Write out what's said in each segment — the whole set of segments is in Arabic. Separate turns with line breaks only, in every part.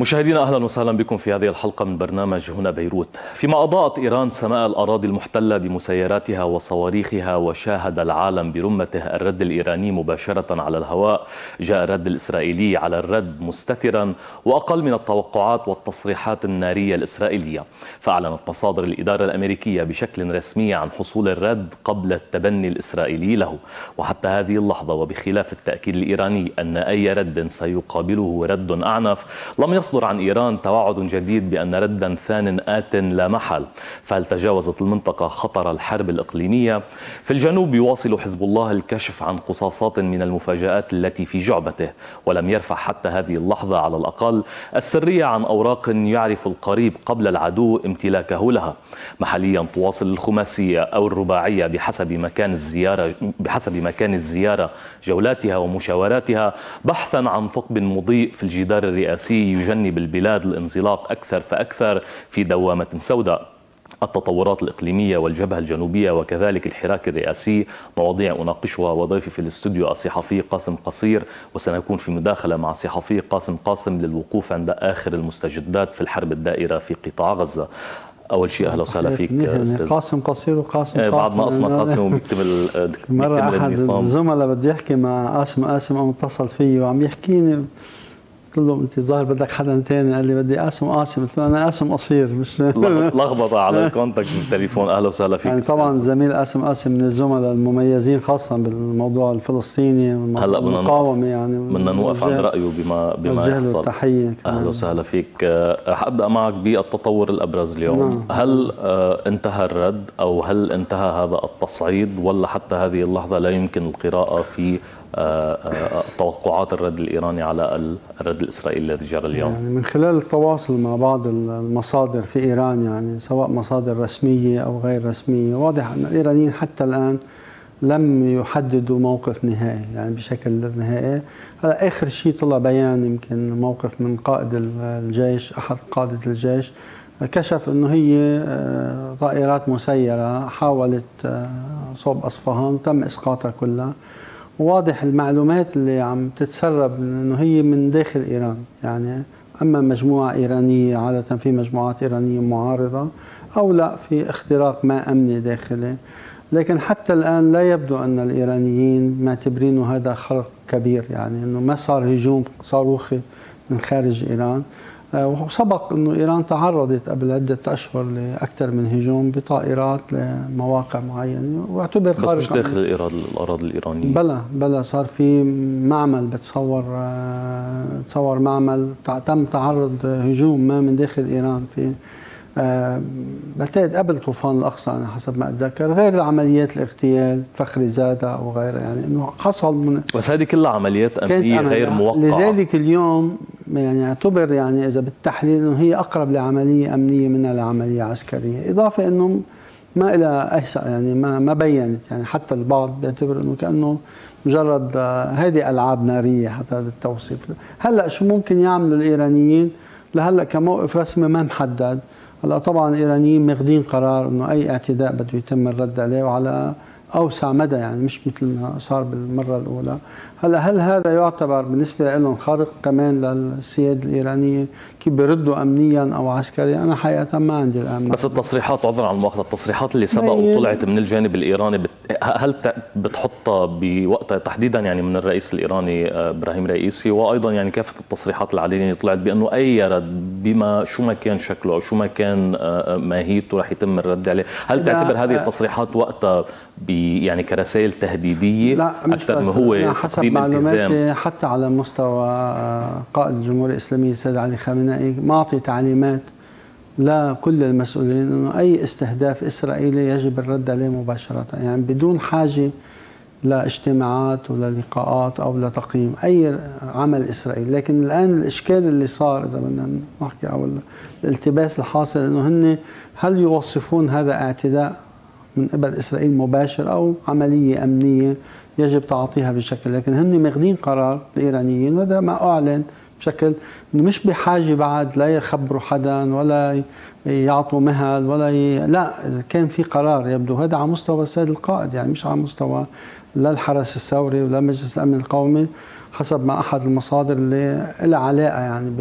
مشاهدينا أهلا وسهلا بكم في هذه الحلقة من برنامج هنا بيروت. فيما أضاءت إيران سماء الأراضي المحتلة بمسيراتها وصواريخها وشاهد العالم برمته الرد الإيراني مباشرة على الهواء، جاء الرد الإسرائيلي على الرد مستترا وأقل من التوقعات والتصريحات النارية الإسرائيلية. فأعلنت مصادر الإدارة الأمريكية بشكل رسمي عن حصول الرد قبل التبني الإسرائيلي له، وحتى هذه اللحظة وبخلاف التأكيد الإيراني أن أي رد سيقابله رد أعنف، لم يصدر عن إيران توعد جديد بأن ردا ثان آت لا محل. فهل تجاوزت المنطقة خطر الحرب الإقليمية؟ في الجنوب يواصل حزب الله الكشف عن قصاصات من المفاجآت التي في جعبته، ولم يرفع حتى هذه اللحظة على الأقل السرية عن أوراق يعرف القريب قبل العدو امتلاكه لها. محليا تواصل الخماسية أو الرباعية بحسب مكان الزيارة جولاتها ومشاوراتها بحثا عن ثقب مضيء في الجدار الرئاسي يجنب البلاد الانزلاق أكثر فأكثر في دوامة سوداء. التطورات الإقليمية والجبهة الجنوبية وكذلك الحراك الرئاسي مواضيع أناقشها، وضيفي في الاستوديو الصحفي قاسم قصير، وسنكون في مداخلة مع الصحفي قاسم للوقوف عند آخر المستجدات في الحرب الدائرة في قطاع غزة. أول شيء أهلا وسهلا فيك أستاذ
قاسم قصير وقاسم
بعد ما أصلا قاسم وبيكتمل
مرة أحد الزملاء بدي يحكي مع قاسم قام اتصل فيي وعم يحكيني، قلت له انت ظاهر بدك حدا ثاني، قال لي بدي قاسم، قلت له انا قاسم قصير مش
لخبطه على الكونتاكت بالتليفون. اهلا وسهلا فيك.
يعني طبعا زميل قاسم من الزملاء المميزين خاصه بالموضوع الفلسطيني والمقاومه، يعني
بدنا نوقف عند رايه بما يحصل.
التحيه.
اهلا وسهلا فيك. رح ابدا معك بالتطور الابرز اليوم. هل انتهى الرد او هل انتهى هذا التصعيد، ولا حتى هذه اللحظه لا يمكن القراءه في توقعات الرد الإيراني على الرد الإسرائيلي الذي جرى اليوم؟
يعني من خلال التواصل مع بعض المصادر في إيران، يعني سواء مصادر رسمية أو غير رسمية، واضح أن الإيرانيين حتى الآن لم يحددوا موقف نهائي، يعني بشكل نهائي. هلا آخر شيء طلع بيان يمكن موقف من قائد الجيش، أحد قادة الجيش، كشف أنه هي طائرات مسيرة حاولت صوب أصفهان تم إسقاطها كلها. واضح المعلومات اللي عم تتسرب انه هي من داخل ايران، يعني اما مجموعه ايرانيه، عاده في مجموعات ايرانيه معارضه، او لا في اختراق ما امني داخلي. لكن حتى الان لا يبدو ان الايرانيين معتبرينه هذا خرق كبير، يعني انه ما صار هجوم صاروخي من خارج ايران. وسبق انه ايران تعرضت قبل عده اشهر لاكثر من هجوم بطائرات لمواقع معينه، واعتبر
بس مش داخل الاراضي الايرانيه.
بلا صار في معمل، بتصور معمل تم تعرض هجوم ما من داخل ايران في بعتقد قبل طوفان الاقصى، انا حسب ما اتذكر، غير عمليات الاغتيال فخري زاده او غيرها، يعني انه حصل من
بس هذه كلها عمليات امنيه غير موقعه.
لذلك اليوم يعني اعتبر، يعني اذا بالتحليل، انه هي اقرب لعمليه امنيه منها لعمليه عسكريه، اضافه انه ما لها يعني ما بينت، يعني حتى البعض بيعتبر انه كانه مجرد هذه العاب ناريه، حتى هذا التوصيف. هلا شو ممكن يعملوا الايرانيين؟ لهلا كموقف رسمي ما محدد. هلا طبعا الايرانيين ماخذين قرار انه اي اعتداء بده يتم الرد عليه وعلى اوسع مدى، يعني مش مثل ما صار بالمره الاولى. هلا هل هذا يعتبر بالنسبه لهم خارق كمان للسياده الايرانيه، كيف بيردوا امنيا او عسكريا؟ انا حقيقه ما عندي الان.
بس التصريحات، عذرا عن المؤاخذه، التصريحات اللي سبق وطلعت من الجانب الايراني هل بتحطها بوقتها تحديدا، يعني من الرئيس الايراني ابراهيم رئيسي، وايضا يعني كافه التصريحات العلنيه اللي طلعت بانه اي رد بما شو ما كان شكله او شو ما كان ماهيته رح يتم الرد عليه، هل تعتبر هذه التصريحات وقتها يعني كرسائل تهديديه؟
لا،
اكثر ما هو
تقديم التزام؟ حتى على مستوى قائد الجمهوريه الاسلاميه السيد علي خامنئي معطي تعليمات لكل المسؤولين انه اي استهداف اسرائيلي يجب الرد عليه مباشره، يعني بدون حاجه لاجتماعات ولا لقاءات او لتقييم اي عمل اسرائيلي. لكن الان الاشكال اللي صار، اذا بدنا نحكي، او الالتباس الحاصل، انه هن هل يوصفون هذا اعتداء من قبل اسرائيل مباشر او عمليه امنيه يجب تعاطيها بشكل، لكن هن ماخذين قرار الايرانيين، وهذا ما اعلن بشكل انه مش بحاجه بعد لا يخبروا حدا ولا يعطوا مهل لا، كان في قرار يبدو هذا على مستوى السيد القائد، يعني مش على مستوى لا الحرس الثوري ولا مجلس الامن القومي، حسب ما احد المصادر اللي لها علاقه يعني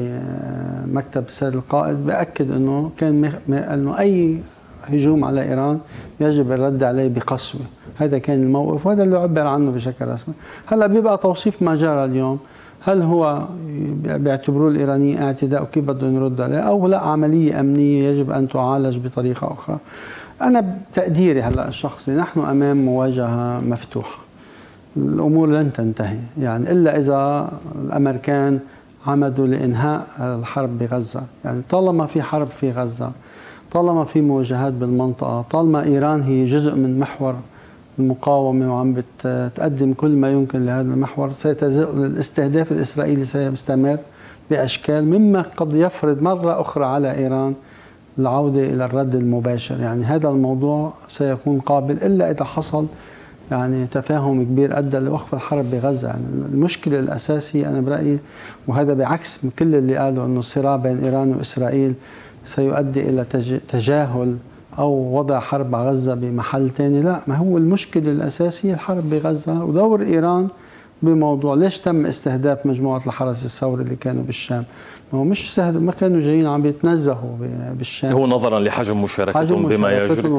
بمكتب السيد القائد بأكد انه كان انه اي هجوم على ايران يجب الرد عليه بقسوه. هذا كان الموقف وهذا اللي عبر عنه بشكل رسمي. هلا بيبقى توصيف ما جرى اليوم، هل هو بيعتبروه الايرانيين اعتداء وكيف بدهم يردوا عليه، او لا عمليه امنيه يجب ان تعالج بطريقه اخرى. انا بتقديري هلا الشخصي نحن امام مواجهه مفتوحه، الامور لن تنتهي يعني الا اذا الامريكان عمدوا لانهاء الحرب بغزه. يعني طالما في حرب في غزه، طالما في مواجهات بالمنطقه، طالما ايران هي جزء من محور المقاومه وعم بتقدم كل ما يمكن لهذا المحور، الاستهداف الاسرائيلي سيستمر باشكال مما قد يفرض مره اخرى على ايران العوده الى الرد المباشر. يعني هذا الموضوع سيكون قابل الا اذا حصل يعني تفاهم كبير ادى لوقف الحرب بغزه. يعني المشكله الاساسيه انا برايي، وهذا بعكس من كل اللي قالوا انه الصراع بين ايران واسرائيل سيؤدي الى تجاهل او وضع حرب على غزه بمحل ثاني، لا، ما هو المشكله الاساسيه الحرب بغزه ودور ايران بموضوع ليش تم استهداف مجموعه الحرس الثوري اللي كانوا بالشام. ما هو مش ما كانوا جايين عم يتنزهوا بالشام،
هو نظرا لحجم مشاركتهم بما يجري.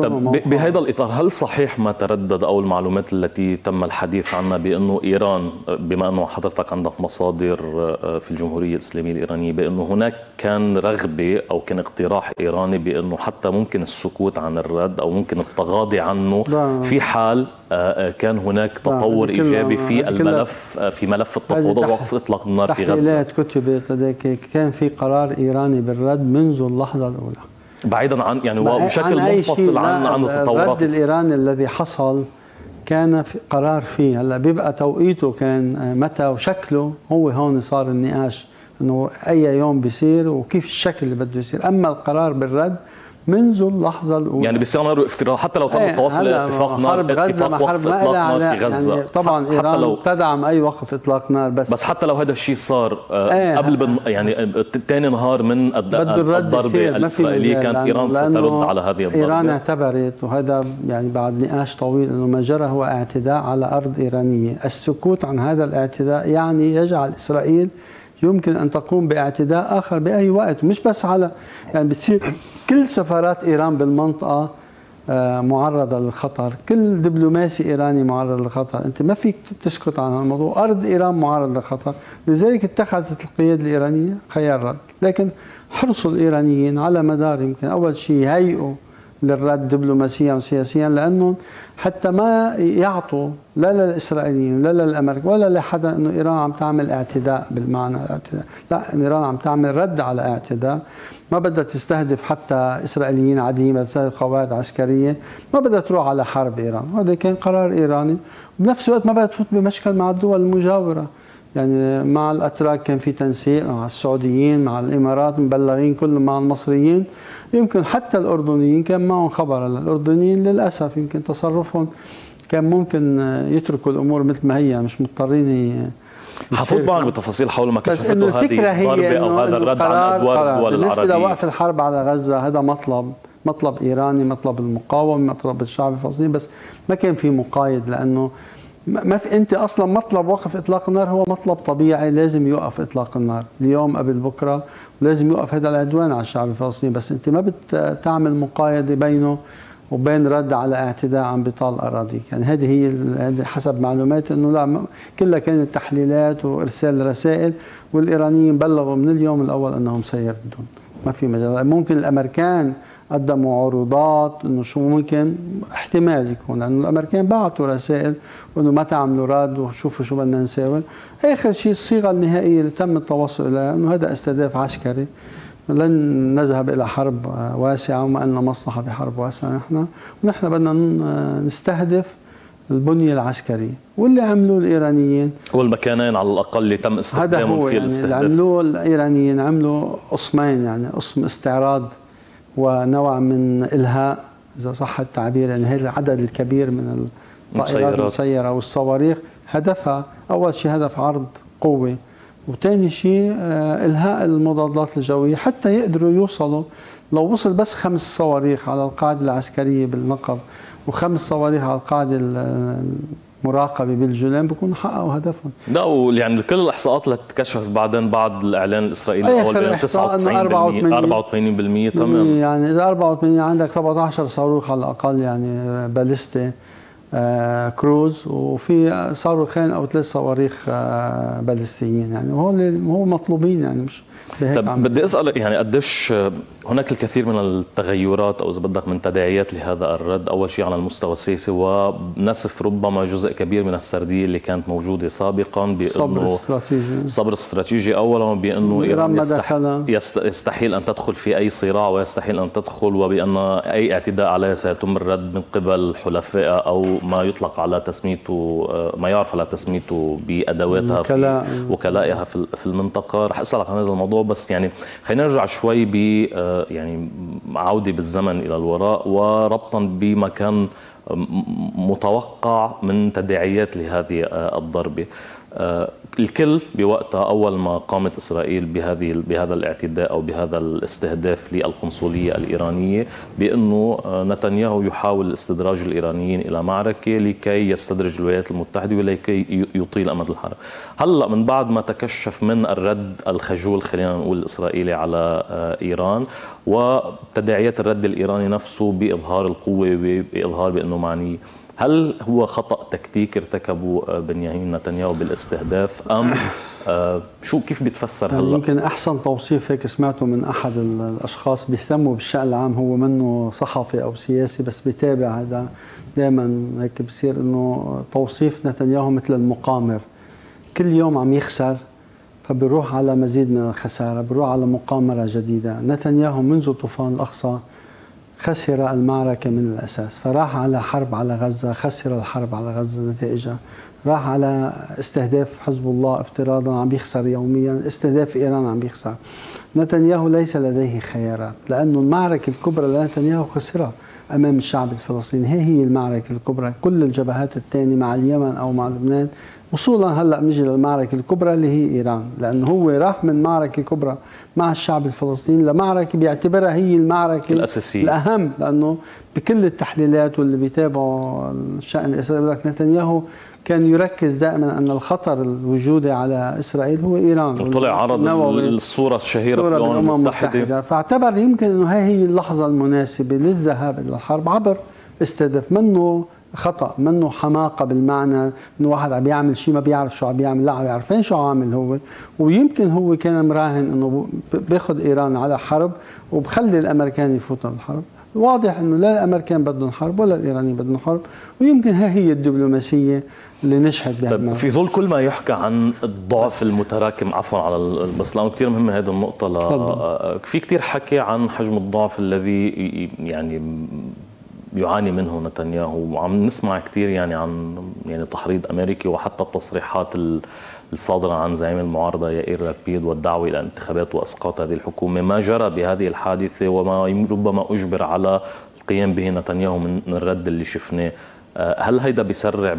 بهذا الاطار هل صحيح ما تردد او المعلومات التي تم الحديث عنها بانه ايران، بما انه حضرتك عندك مصادر في الجمهوريه الاسلاميه الايرانيه، بانه هناك كان رغبه او كان اقتراح ايراني بانه حتى ممكن السكوت عن الرد او ممكن التغاضي عنه في حال كان هناك تطور ايجابي في الملف، في ملف التفاوض ووقف اطلاق النار في غزه؟
تحليلات كتبت كان في قرار ايراني بالرد منذ اللحظه الاولى،
بعيدا عن يعني وبشكل منفصل عن التطورات.
الرد الايراني الذي حصل كان في قرار فيه، هلا بيبقى توقيته كان متى وشكله، هو هون صار النقاش انه اي يوم بيصير وكيف الشكل اللي بده يصير. اما القرار بالرد منذ اللحظه الاولى،
يعني بيصير افتراض حتى لو تم التوصل الى اتفاق
حرب غزه ما حرب ما في غزه، يعني طبعا ايران تدعم اي وقف اطلاق نار، بس
حتى لو هذا الشيء صار قبل يعني ثاني نهار من الضربه الاسرائيليه كانت ايران سترد على هذه الضربه.
ايران اعتبرت، وهذا يعني بعد نقاش طويل، انه ما جرى هو اعتداء على ارض ايرانيه. السكوت عن هذا الاعتداء يعني يجعل اسرائيل يمكن أن تقوم باعتداء آخر بأي وقت، مش بس على يعني بتصير كل سفارات إيران بالمنطقة معرضة للخطر، كل دبلوماسي إيراني معرض للخطر، أنت ما فيك تسكت عن الموضوع، أرض إيران معرض للخطر. لذلك اتخذت القيادة الإيرانية خيار رد، لكن حرصوا الإيرانيين على مدار يمكن أول شيء يهيئوا للرد دبلوماسيا وسياسيا، لأنهم حتى ما يعطوا لا للإسرائيليين لا للأمريكان ولا لحدا أنه إيران عم تعمل اعتداء بالمعنى الاعتداء، لا، أن إيران عم تعمل رد على اعتداء، ما بدها تستهدف حتى إسرائيليين عاديين، بدها تستهدف قواعد عسكرية، ما بدها تروح على حرب إيران. وهذا كان قرار إيراني، وبنفس الوقت ما بدها تفوت بمشكل مع الدول المجاورة. يعني مع الأتراك كان في تنسيق، مع السعوديين، مع الإمارات مبلغين كلهم، مع المصريين، يمكن حتى الأردنيين كان معهم خبر. الأردنيين للأسف يمكن تصرفهم كان ممكن يتركوا الأمور مثل ما هي، مش مضطرين
حفوت معك بتفاصيل حول ما كشفته
هذه الضربة
أو هذا الرد عن أدوار الدول العربية.
بالنسبة لوقف الحرب على غزة هذا مطلب إيراني، مطلب المقاومة، مطلب الشعب الفلسطيني، بس ما كان في مقايد، لأنه ما في، انت اصلا مطلب وقف اطلاق النار هو مطلب طبيعي، لازم يوقف اطلاق النار اليوم قبل بكره، ولازم يوقف هذا العدوان على الشعب الفلسطيني، بس انت ما بتعمل مقايضه بينه وبين رد على اعتداء عم بطال اراضيك. يعني هذه هي حسب معلوماتي، انه لا، كلها كانت تحليلات وارسال رسائل، والايرانيين بلغوا من اليوم الاول انهم سيردون، ما في مجال. ممكن الامريكان قدموا عروضات انه شو ممكن احتمال يكون، لانه الامريكان بعثوا رسائل انه ما تعملوا رد وشوفوا شو بدنا نساوي. اخر شيء الصيغه النهائيه اللي تم التوصل اليها انه هذا استهداف عسكري، لن نذهب الى حرب واسعه، وما لنا مصلحه بحرب واسعه ونحن بدنا نستهدف البنيه العسكريه، واللي عملوه الايرانيين
هو المكانين على الاقل اللي تم استخدامهم في الاستهداف.
اللي عملوه الايرانيين عملوا قسمين، يعني قسم استعراض ونوع من إلهاء إذا صح التعبير، يعني هذا العدد الكبير من الطائرات المسيرة والصواريخ، هدفها أول شيء هدف عرض قوة وثاني شيء إلهاء المضادات الجوية حتى يقدروا يوصلوا. لو وصل بس 5 صواريخ على القاعدة العسكرية بالنقب و5 صواريخ على القاعدة المراقبة بالجولان بيكونوا حققوا هدفهم.
لا يعني كل الإحصاءات اللي تكشفت بعدين بعد الإعلان الإسرائيلي الأول بأنه 89% تمام.
يعني إذا 84 عندك 17 صاروخ على الأقل يعني باليستي كروز، وفي صاروخين أو 3 صواريخ باليستيين، يعني هو مطلوبين يعني مش
طب بدي أسألك يعني قديش هناك الكثير من التغيرات أو إذا بدك من تداعيات لهذا الرد. أول شيء على المستوى السياسي ونسف ربما جزء كبير من السردية اللي كانت موجودة سابقا بأنه صبر استراتيجي أولا، بأنه إيران يستحيل أن تدخل في أي صراع ويستحيل أن تدخل، وبأن أي اعتداء عليها سيتم الرد من قبل حلفائها أو ما يطلق على تسميته ما يعرف على تسميته بأدواتها في وكلائها في المنطقة. رح أسألك عن هذا الموضوع، بس يعني خلينا نرجع شوي ب يعني عودة بالزمن إلى الوراء وربطا بما كان متوقع من تداعيات لهذه الضربة. الكل بوقتها أول ما قامت إسرائيل بهذا الاعتداء أو بهذا الاستهداف للقنصلية الإيرانية بأنه نتنياهو يحاول استدراج الإيرانيين إلى معركة لكي يستدرج الولايات المتحدة ولكي يطيل أمد الحرب. هلأ من بعد ما تكشف من الرد الخجول خلينا نقول الإسرائيلي على إيران وتداعيات الرد الإيراني نفسه بإظهار القوة وبإظهار بأنه معني، هل هو خطأ تكتيكي ارتكبه بنيامين نتنياهو بالاستهداف أم كيف بيتفسر هلا؟
يمكن أحسن توصيف هيك سمعته من أحد الأشخاص بيهتموا بالشأن العام، هو منه صحفي أو سياسي بس بيتابع هذا دائما هيك، بصير إنه توصيف نتنياهو مثل المقامر، كل يوم عم يخسر فبيروح على مزيد من الخسارة، بيروح على مقامرة جديدة. نتنياهو منذ طوفان الأقصى خسر المعركة من الأساس، فراح على حرب على غزة، خسر الحرب على غزة نتائجها، راح على استهداف حزب الله افتراضا عم بيخسر يوميا، استهداف إيران عم بيخسر. نتنياهو ليس لديه خيارات، لأنه المعركة الكبرى لنتنياهو خسرها أمام الشعب الفلسطيني، هي المعركة الكبرى. كل الجبهات الثانية مع اليمن أو مع لبنان وصولا هلا بنجي للمعركة الكبرى اللي هي إيران، لأنه هو راح من معركة كبرى مع الشعب الفلسطيني لمعركة بيعتبرها هي المعركة الأساسية الأهم، لأنه بكل التحليلات واللي بيتابعوا الشأن الإسرائيلي بيقول لك نتنياهو كان يركز دائما أن الخطر الوجودي على إسرائيل هو إيران،
وطلع عرض الصورة الشهيرة في الأمم المتحدة،
فاعتبر يمكن أنه هي اللحظة المناسبة للذهاب إلى الحرب عبر استهداف. منه خطأ، منه حماقة بالمعنى انه واحد عم يعمل شيء ما بيعرف شو عم يعمل، لا عم يعرفين شو عامل هو، ويمكن هو كان مراهن انه بياخذ ايران على حرب وبخلي الامريكان يفوتوا بالحرب. واضح انه لا الامريكان بدهم حرب ولا الايرانيين بدهم حرب، ويمكن هي الدبلوماسية اللي نجحت بها.
طيب في ظل كل ما يحكى عن الضعف المتراكم، عفوا على بس لانه كثير مهمه هذه النقطه، في كثير حكي عن حجم الضعف الذي يعني يعاني منه نتنياهو، وعم نسمع كثير يعني عن تحريض امريكي وحتى التصريحات الصادره عن زعيم المعارضه يائير لابيد والدعوه الى انتخابات واسقاط هذه الحكومه. ما جرى بهذه الحادثه وما ربما اجبر على القيام به نتنياهو من الرد اللي شفناه، هل هيدا بيسرع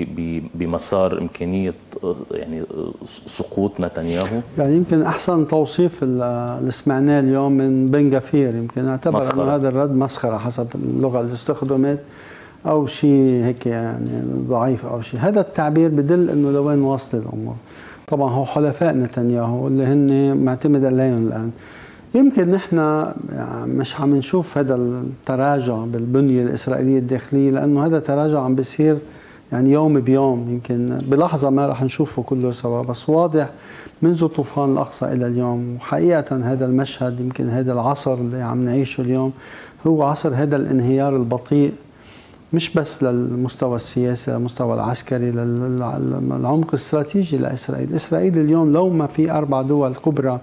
بمسار إمكانية يعني سقوط نتنياهو؟ يعني
يمكن أحسن توصيف اللي سمعناه اليوم من بن غفير، يمكن اعتبر أن هذا الرد مسخرة حسب اللغة اللي استخدمت أو شيء هيك يعني ضعيف أو شيء. هذا التعبير بدل أنه لوين واصل الأمور. طبعا هو حلفاء نتنياهو اللي هن معتمد عليهم الآن. يمكن نحن مش عم نشوف هذا التراجع بالبنية الإسرائيلية الداخلية، لأنه هذا تراجع عم بيصير يعني يوم بيوم، يمكن بلحظة ما رح نشوفه كله سوا، بس واضح منذ طوفان الأقصى إلى اليوم. وحقيقة هذا المشهد، يمكن هذا العصر اللي عم نعيشه اليوم هو عصر هذا الانهيار البطيء، مش بس للمستوى السياسي، للمستوى العسكري، للعمق الاستراتيجي لإسرائيل. إسرائيل اليوم لو ما في 4 دول كبرى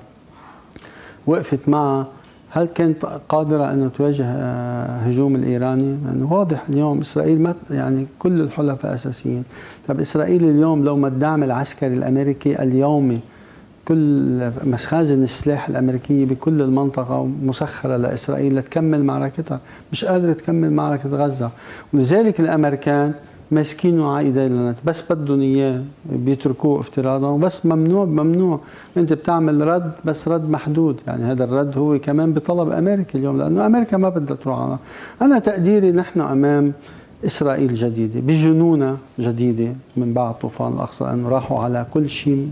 وقفت معها، هل كانت قادرة أن تواجه هجوم الإيراني؟ يعني واضح اليوم إسرائيل ما يعني كل الحلفاء أساسيين. طب إسرائيل اليوم لو ما الدعم العسكري الأمريكي اليومي، كل مخازن السلاح الأمريكية بكل المنطقة مسخرة لإسرائيل لتكمل معركتها، مش قادرة تكمل معركة غزة. ولذلك الأمريكان ماسكينه على ايدينا، بس بدهم اياه بيتركوه افتراضا، وبس ممنوع انت بتعمل رد، بس رد محدود. يعني هذا الرد هو كمان بطلب امريكا اليوم، لانه امريكا ما بدها تروح انا تقديري نحن امام اسرائيل جديده بجنونه جديده من بعد طوفان الاقصى، انه راحوا على كل شيء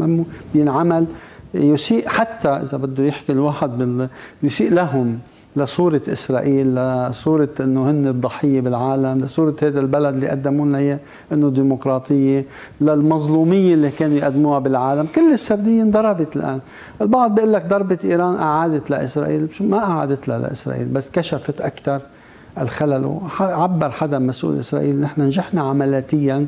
بينعمل يسيء، حتى اذا بده يحكي الواحد يسيء لهم، لصورة إسرائيل، لصورة أنه هن الضحية بالعالم، لصورة هذا البلد اللي قدموا لنا إياه أنه ديمقراطية، للمظلومية اللي كانوا يقدموها بالعالم. كل السردية انضربت الآن. البعض بيقول لك ضربة إيران أعادت لإسرائيل، ما أعادت لها لإسرائيل، بس كشفت أكثر الخلل. عبر حدا مسؤول إسرائيل نحن نجحنا عملياتيا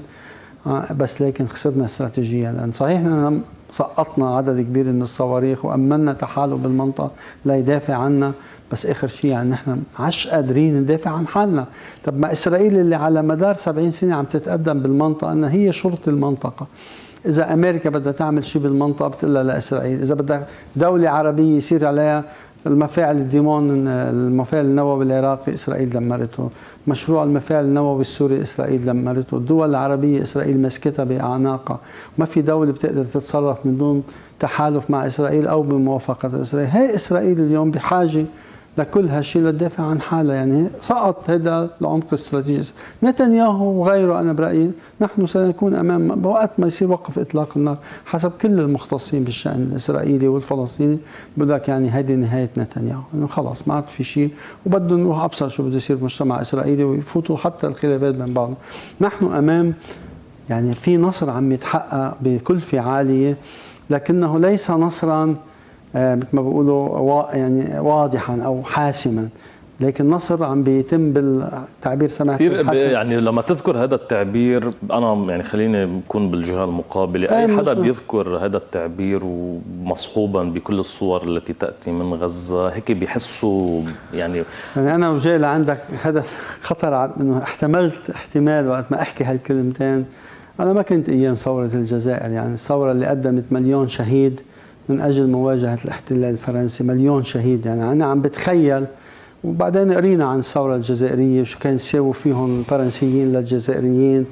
بس لكن خسرنا استراتيجيا، لأن صحيح نحن سقطنا عدد كبير من الصواريخ وأمنا تحالف بالمنطقة لا يدافع عنا، بس آخر شيء يعني نحن عش قادرين ندافع عن حالنا. طب ما إسرائيل اللي على مدار 70 سنة عم تتقدم بالمنطقة أنها هي شرطة المنطقة، إذا أمريكا بدها تعمل شيء بالمنطقة بتقول لها لإسرائيل، إذا بدها دولة عربية يصير عليها المفاعل الديمون، المفاعل النووي العراقي إسرائيل دمرته، مشروع المفاعل النووي السوري إسرائيل دمرته، الدول العربية إسرائيل مسكتها بأعناقها، ما في دولة بتقدر تتصرف من دون تحالف مع إسرائيل أو بموافقة إسرائيل. هي إسرائيل اليوم بحاجة لكل هالشيء لتدافع عن حالها، يعني سقط هذا العمق الاستراتيجي. نتنياهو وغيره أنا برأيي نحن سنكون أمام بوقت ما يصير وقف إطلاق النار حسب كل المختصين بالشأن الإسرائيلي والفلسطيني، بقول لك يعني هذه نهاية نتنياهو، إنه خلاص ما عاد في شيء وبدهم نروح أبصر شو بده يصير بالمجتمع الإسرائيلي ويفوتوا حتى الخلافات بين بعضهم. نحن أمام يعني في نصر عم يتحقق بكل فعالية، لكنه ليس نصرا مثل ما بيقولوا يعني واضحا او حاسما، لكن النصر عم بيتم بالتعبير سمعت
يعني لما تذكر هذا التعبير انا يعني خليني اكون بالجهه المقابله، اي حدا بيذكر هذا التعبير ومصحوبا بكل الصور التي تاتي من غزه هيك بيحسوا يعني
انا وجاي لعندك هذا خطر انه احتملت احتمال وقت ما احكي هالكلمتين. انا ما كنت ايام ثوره الجزائر، يعني الثوره اللي قدمت مليون شهيد من أجل مواجهة الاحتلال الفرنسي، مليون شهيد. يعني أنا عم بتخيل، وبعدين قرينا عن الثورة الجزائرية شو كان يساووا فيهم الفرنسيين للجزائريين،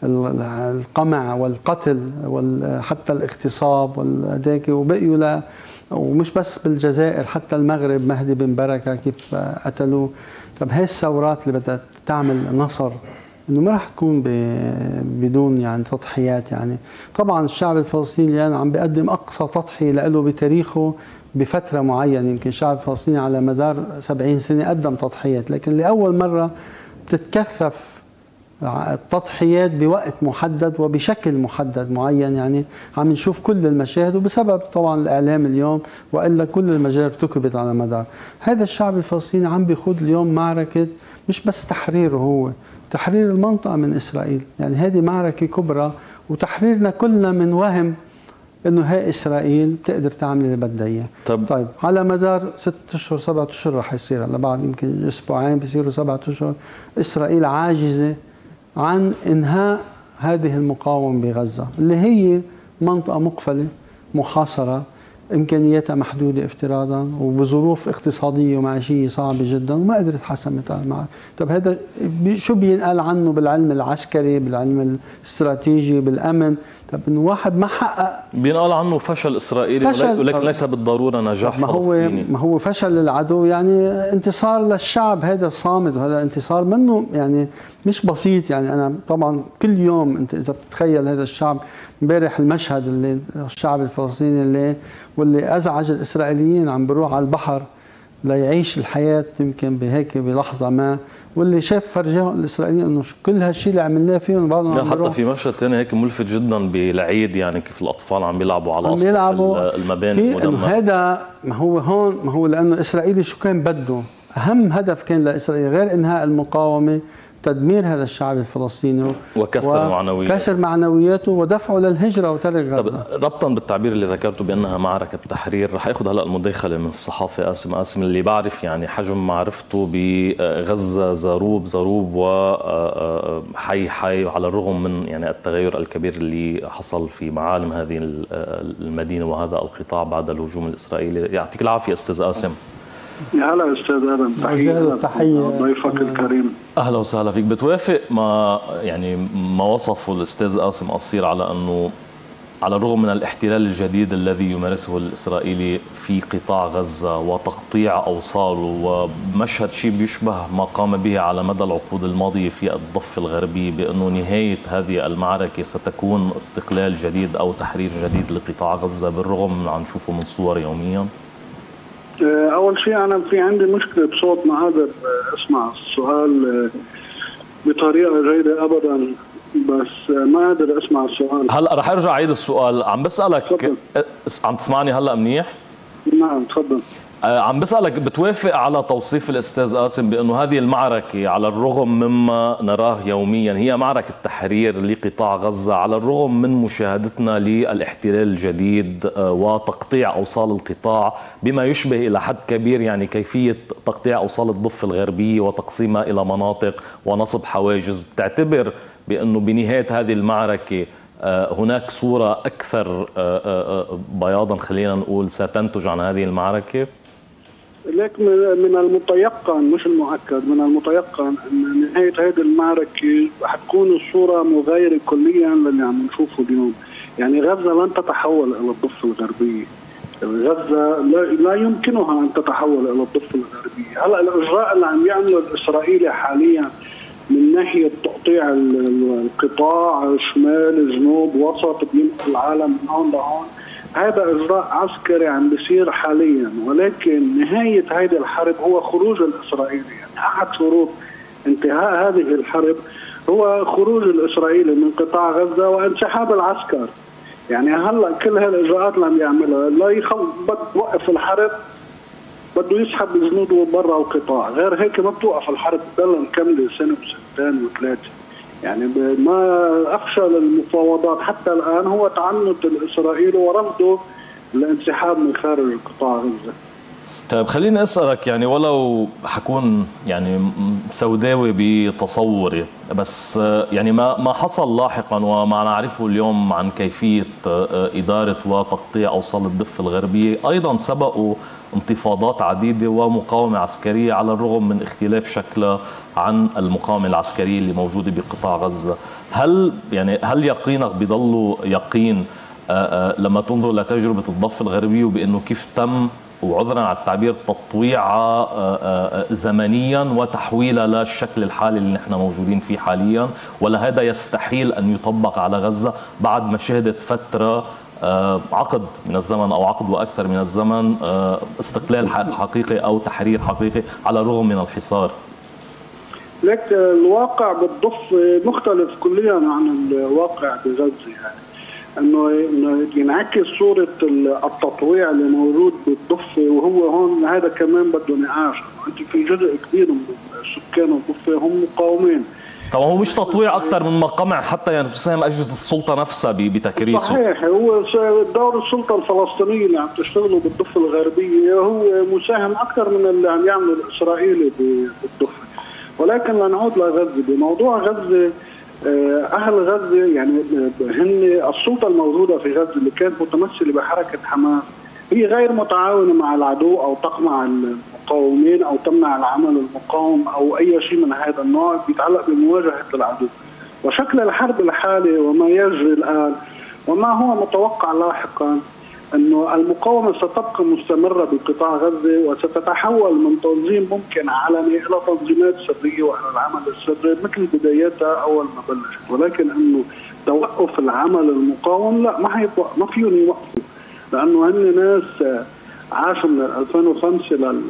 القمع والقتل وحتى الاغتصاب والهداك، وبقيوا ومش بس بالجزائر حتى المغرب مهدي بن بركة كيف قتلوه. طب هاي الثورات اللي بدها تعمل نصر انه ما راح تكون بدون يعني تضحيات. يعني طبعا الشعب الفلسطيني الان عم بيقدم اقصى تضحيه له بتاريخه بفتره معينه، يمكن الشعب الفلسطيني على مدار 70 سنه قدم تضحيات، لكن لاول مره بتتكثف التضحيات بوقت محدد وبشكل محدد معين. يعني عم نشوف كل المشاهد، وبسبب طبعا الاعلام اليوم، والا كل المجال ارتكبت على مدار. هذا الشعب الفلسطيني عم بيخوض اليوم معركه مش بس تحريره، هو تحرير المنطقة من إسرائيل. يعني هذه معركة كبرى، وتحريرنا كلنا من وهم إنه هي إسرائيل بتقدر تعمل اللي بدها إياه. طيب على مدار 6 أشهر 7 أشهر رح يصير، هلا بعد يمكن أسبوعين بيصيروا 7 أشهر، إسرائيل عاجزة عن إنهاء هذه المقاومة بغزة اللي هي منطقة مقفلة محاصرة، إمكانياتها محدودة افتراضا، وبظروف اقتصادية ومعيشية صعبة جدا، وما قدرت حسمت المعركة. طب هذا شو بينقال عنه بالعلم العسكري، بالعلم الاستراتيجي، بالأمن؟ طب إنه واحد ما حقق،
بينقال عنه فشل إسرائيلي، ولكن ليس بالضرورة نجاح فلسطيني.
ما هو فشل للعدو، يعني انتصار للشعب هذا صامد، وهذا انتصار منه يعني مش بسيط. يعني أنا طبعا كل يوم أنت إذا بتتخيل هذا الشعب، امبارح المشهد اللي الشعب الفلسطيني واللي أزعج الإسرائيليين عم بروح على البحر ليعيش الحياة يمكن بهيك بلحظة ما، واللي شاف فرجاهم الإسرائيليين إنه كل هالشيء اللي عملناه فيهم بعضهم عم
حتى في مشهد ثاني هيك ملفت جدا بالعيد، يعني كيف الأطفال عم بيلعبوا على أسطح المباني
إنه هذا ما هو هون، ما هو لأنه الإسرائيلي شو كان بده؟ أهم هدف كان لإسرائيل غير إنهاء المقاومة تدمير هذا الشعب الفلسطيني وكسر معنوياته ودفعه للهجرة وترك غزة.
طب ربطا بالتعبير اللي ذكرته بأنها معركة تحرير، رح ياخذ هلا المداخلة من الصحافي قاسم اللي بعرف يعني حجم معرفته بغزة ضروب وحي على الرغم من يعني التغير الكبير اللي حصل في معالم هذه المدينة وهذا القطاع بعد الهجوم الإسرائيلي. يعطيك العافية أستاذ قاسم.
يا هلا استاذ ادم، تحيه ضيفك الكريم.
اهلا وسهلا فيك. بتوافق ما وصفه الاستاذ قاسم قصير على انه على الرغم من الاحتلال الجديد الذي يمارسه الإسرائيلي في قطاع غزة وتقطيع أوصاله ومشهد شيء بيشبه ما قام به على مدى العقود الماضية في الضفة الغربي، بأنه نهاية هذه المعركة ستكون استقلال جديد أو تحرير جديد لقطاع غزة بالرغم من عم نشوفه من صور يوميا؟
أول شيء أنا في عندي مشكلة بصوت، ما قادر أسمع السؤال بطريقة جيدة أبدا، بس ما قادر اسمع السؤال.
هلا رح ارجع اعيد السؤال. عم بسالك فضل. عم تسمعني هلا منيح؟
نعم تفضل.
عم بسالك بتوافق على توصيف الاستاذ قاسم بانه هذه المعركه على الرغم مما نراه يوميا هي معركه تحرير لقطاع غزه، على الرغم من مشاهدتنا للاحتلال الجديد وتقطيع اوصال القطاع بما يشبه الى حد كبير يعني كيفيه تقطيع اوصال الضفه الغربيه وتقسيمها الى مناطق ونصب حواجز، بتعتبر بأنه بنهاية هذه المعركة هناك صورة أكثر بياضا خلينا نقول ستنتج عن هذه المعركة؟
لك من المتيقن مش المؤكد، من المتيقن أن نهاية هذه المعركة حتكون الصورة مغايرة كليا للي عم نشوفه اليوم. يعني غزة لن تتحول إلى الضفة الغربية، غزة لا يمكنها أن تتحول إلى الضفة الغربية. هلا الإجراء اللي عم يعمله الإسرائيلي حاليا من ناحية تقطيع القطاع شمال جنوب وسط بينقل العالم من هون لهون، هذا إجراء عسكري عم بيصير حاليا، ولكن نهاية هذه الحرب هو خروج الإسرائيلي. يعني أحد شروط انتهاء هذه الحرب هو خروج الإسرائيلي من قطاع غزة وانسحاب العسكر. يعني هلا كل هالإجراءات اللي عم يعملها لا بده يوقف الحرب، بده يسحب جنوده برا القطاع، غير هيك ما بتوقف الحرب، بتضل مكمله سنه وسنتين وثلاثه. يعني ما افشل المفاوضات حتى الان هو تعنت الاسرائيلي ورفضه الانسحاب من خارج قطاع غزه.
طيب خليني اسالك، يعني ولو حكون يعني سوداوي بتصوري، بس يعني ما حصل لاحقا وما نعرفه اليوم عن كيفيه اداره وتقطيع اوصال الضفه الغربيه، ايضا سبقوا انتفاضات عديده ومقاومه عسكريه على الرغم من اختلاف شكلها عن المقاومه العسكريه اللي موجوده بقطاع غزه. هل يقينك بيضل يقين لما تنظر لتجربه الضفه الغربيه وبانه كيف تم، وعذرا على التعبير، تطويعها زمنيا وتحويلها للشكل الحالي اللي نحن موجودين فيه حاليا، ولا هذا يستحيل ان يطبق على غزه بعد ما شهدت فتره عقد من الزمن او عقد واكثر من الزمن استقلال حقيقي او تحرير حقيقي على الرغم من الحصار؟
لك الواقع بالضفه مختلف كليا عن الواقع بغزه، يعني انه ينعكس صوره التطويع اللي موجود بالضفه، وهو هون هذا كمان بده نقاش. انت في جزء كبير من سكان الضفه هم مقاومين.
طبعا هو مش تطويع اكثر من مقمع حتى يعني تساهم اجهزه السلطه نفسها بتكريسه.
صحيح، هو دور السلطه الفلسطينيه اللي عم تشتغله بالضفه الغربيه هو مساهم اكثر من اللي عم يعمله الاسرائيلي بالضفه. ولكن لنعود لغزه، بموضوع غزه اهل غزه يعني هن السلطه الموجوده في غزه اللي كانت متمثله بحركه حماس هي غير متعاونه مع العدو او تقمع المقاومين او تمنع العمل المقاوم او اي شيء من هذا النوع بيتعلق بمواجهه العدو. وشكل الحرب الحالي وما يجري الان وما هو متوقع لاحقا انه المقاومه ستبقى مستمره بقطاع غزه وستتحول من تنظيم ممكن علني الى تنظيمات سريه والى العمل السري مثل بدايتها اول ما بلشت، ولكن انه توقف العمل المقاوم لا، ما فيهم يوقفوا، لانه هن ناس عاشوا من 2005 ل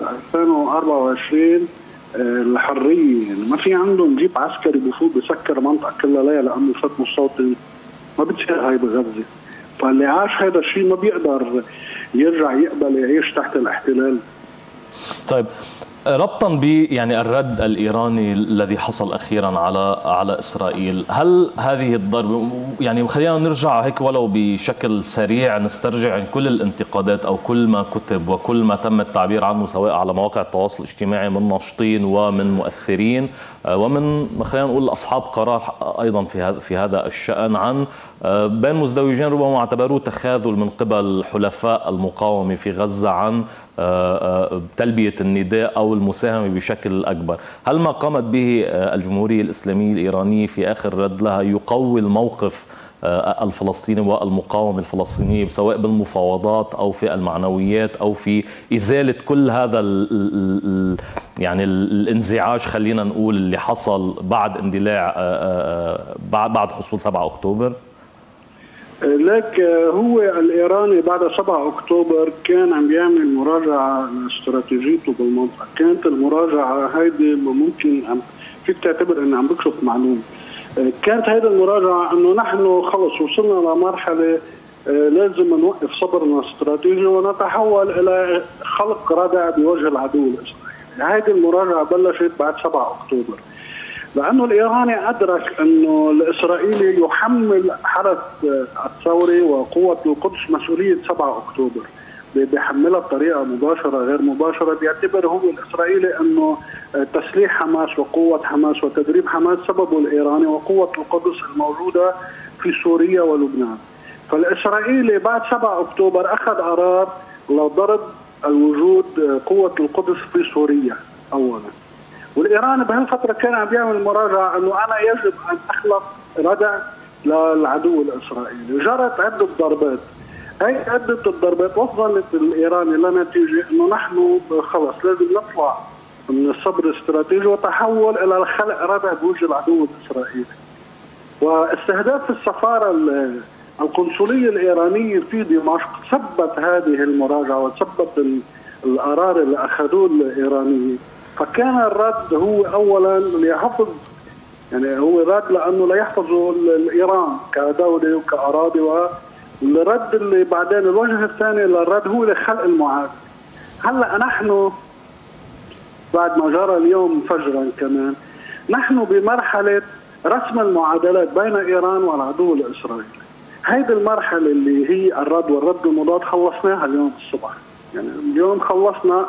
2024 الحريه، يعني ما في عندهم جيب عسكري بفوت بسكر منطقه كلها ليله لانه فات مستوطن، ما بتصير هاي بغزه. فاللي عاش هذا الشيء ما بيقدر يرجع يقبل يعيش تحت الاحتلال.
طيب ربطا ب يعني الرد الايراني الذي حصل اخيرا على اسرائيل، هل هذه الضربه يعني خلينا نرجع هيك ولو بشكل سريع نسترجع عن كل الانتقادات او كل ما كتب وكل ما تم التعبير عنه سواء على مواقع التواصل الاجتماعي من ناشطين ومن مؤثرين ومن خلينا نقول اصحاب قرار ايضا في هذا الشان، عن بين مزدوجين ربما اعتبروه تخاذل من قبل حلفاء المقاومه في غزه عن تلبية النداء أو المساهمة بشكل أكبر. هل ما قامت به الجمهورية الإسلامية الإيرانية في آخر رد لها يقوي الموقف الفلسطيني والمقاومة الفلسطينية سواء بالمفاوضات أو في المعنويات أو في إزالة كل هذا يعني الانزعاج خلينا نقول اللي حصل بعد اندلاع بعد حصول 7 أكتوبر؟
لك هو الإيراني بعد 7 أكتوبر كان عم بيعمل مراجعة لاستراتيجيته بالمنطقة. كانت المراجعة هيدي ممكن فيك تعتبر أنه عم بكشف معلومة. كانت هذه المراجعة أنه نحن خلص وصلنا لمرحلة لازم نوقف صبرنا الاستراتيجي ونتحول إلى خلق ردع بوجه العدو الإسرائيلي. هذه المراجعة بلشت بعد 7 أكتوبر، لأنه الإيراني أدرك أنه الإسرائيلي يحمل حرس الثوري وقوة القدس مسؤولية 7 أكتوبر، بيحملها بطريقة مباشرة غير مباشرة. بيعتبر هو الإسرائيلي أنه تسليح حماس وقوة حماس وتدريب حماس سببه الإيراني وقوة القدس الموجودة في سوريا ولبنان. فالإسرائيلي بعد 7 أكتوبر أخذ قرار لضرب الوجود قوة القدس في سوريا أولا. والإيراني بهالفترة كان عم بيعمل مراجعة أنه أنا يجب أن أخلق ردع للعدو الإسرائيلي. جرت عدة ضربات، هي عدة الضربات وصلت الإيراني لنتيجة أنه نحن خلص لازم نطلع من الصبر الاستراتيجي وتحول إلى خلق ردع بوجه العدو الإسرائيلي. واستهداف السفارة القنصلية الإيرانية في دمشق ثبت هذه المراجعة وثبت القرار اللي أخذوه الإيرانيين. فكان الرد هو أولا ليحفظ، يعني هو رد لأنه ليحفظوا الإيران كدولة وكأراضي، والرد اللي بعدين الوجه الثاني للرد هو لخلق المعادلة. هلأ نحن بعد ما جرى اليوم فجرا كمان نحن بمرحلة رسم المعادلات بين إيران والعدو الإسرائيلي. هيدي المرحلة اللي هي الرد والرد المضاد خلصناها اليوم الصبح. يعني اليوم خلصنا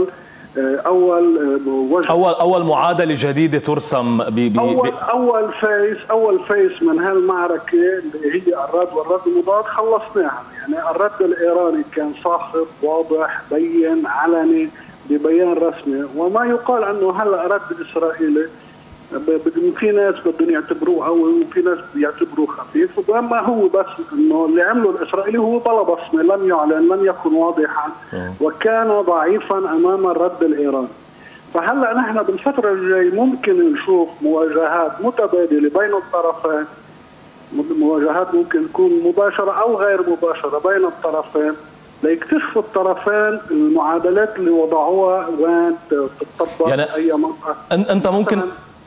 أول
معادلة جديدة ترسم
أول فيس من هالمعركة اللي هي الرد والرد المضاد خلصناها. يعني الرد الإيراني كان صاخب واضح بين علني ببيان رسمي، وما يقال أنه هلأ رد إسرائيلي في ناس بدهم يعتبروه قوي وفي ناس بيعتبروه خفيف، واما هو بس انه اللي عمله الاسرائيلي هو بلا بصمه، لم يعلن، لم يكن واضحا وكان ضعيفا امام الرد الايراني. فهلا نحن بالفتره الجاي ممكن نشوف مواجهات متبادله بين الطرفين، مواجهات ممكن تكون مباشره او غير مباشره بين الطرفين ليكتشفوا الطرفين المعادلات اللي وضعوها وين تطبق يعني اي منطقه.
انت ممكن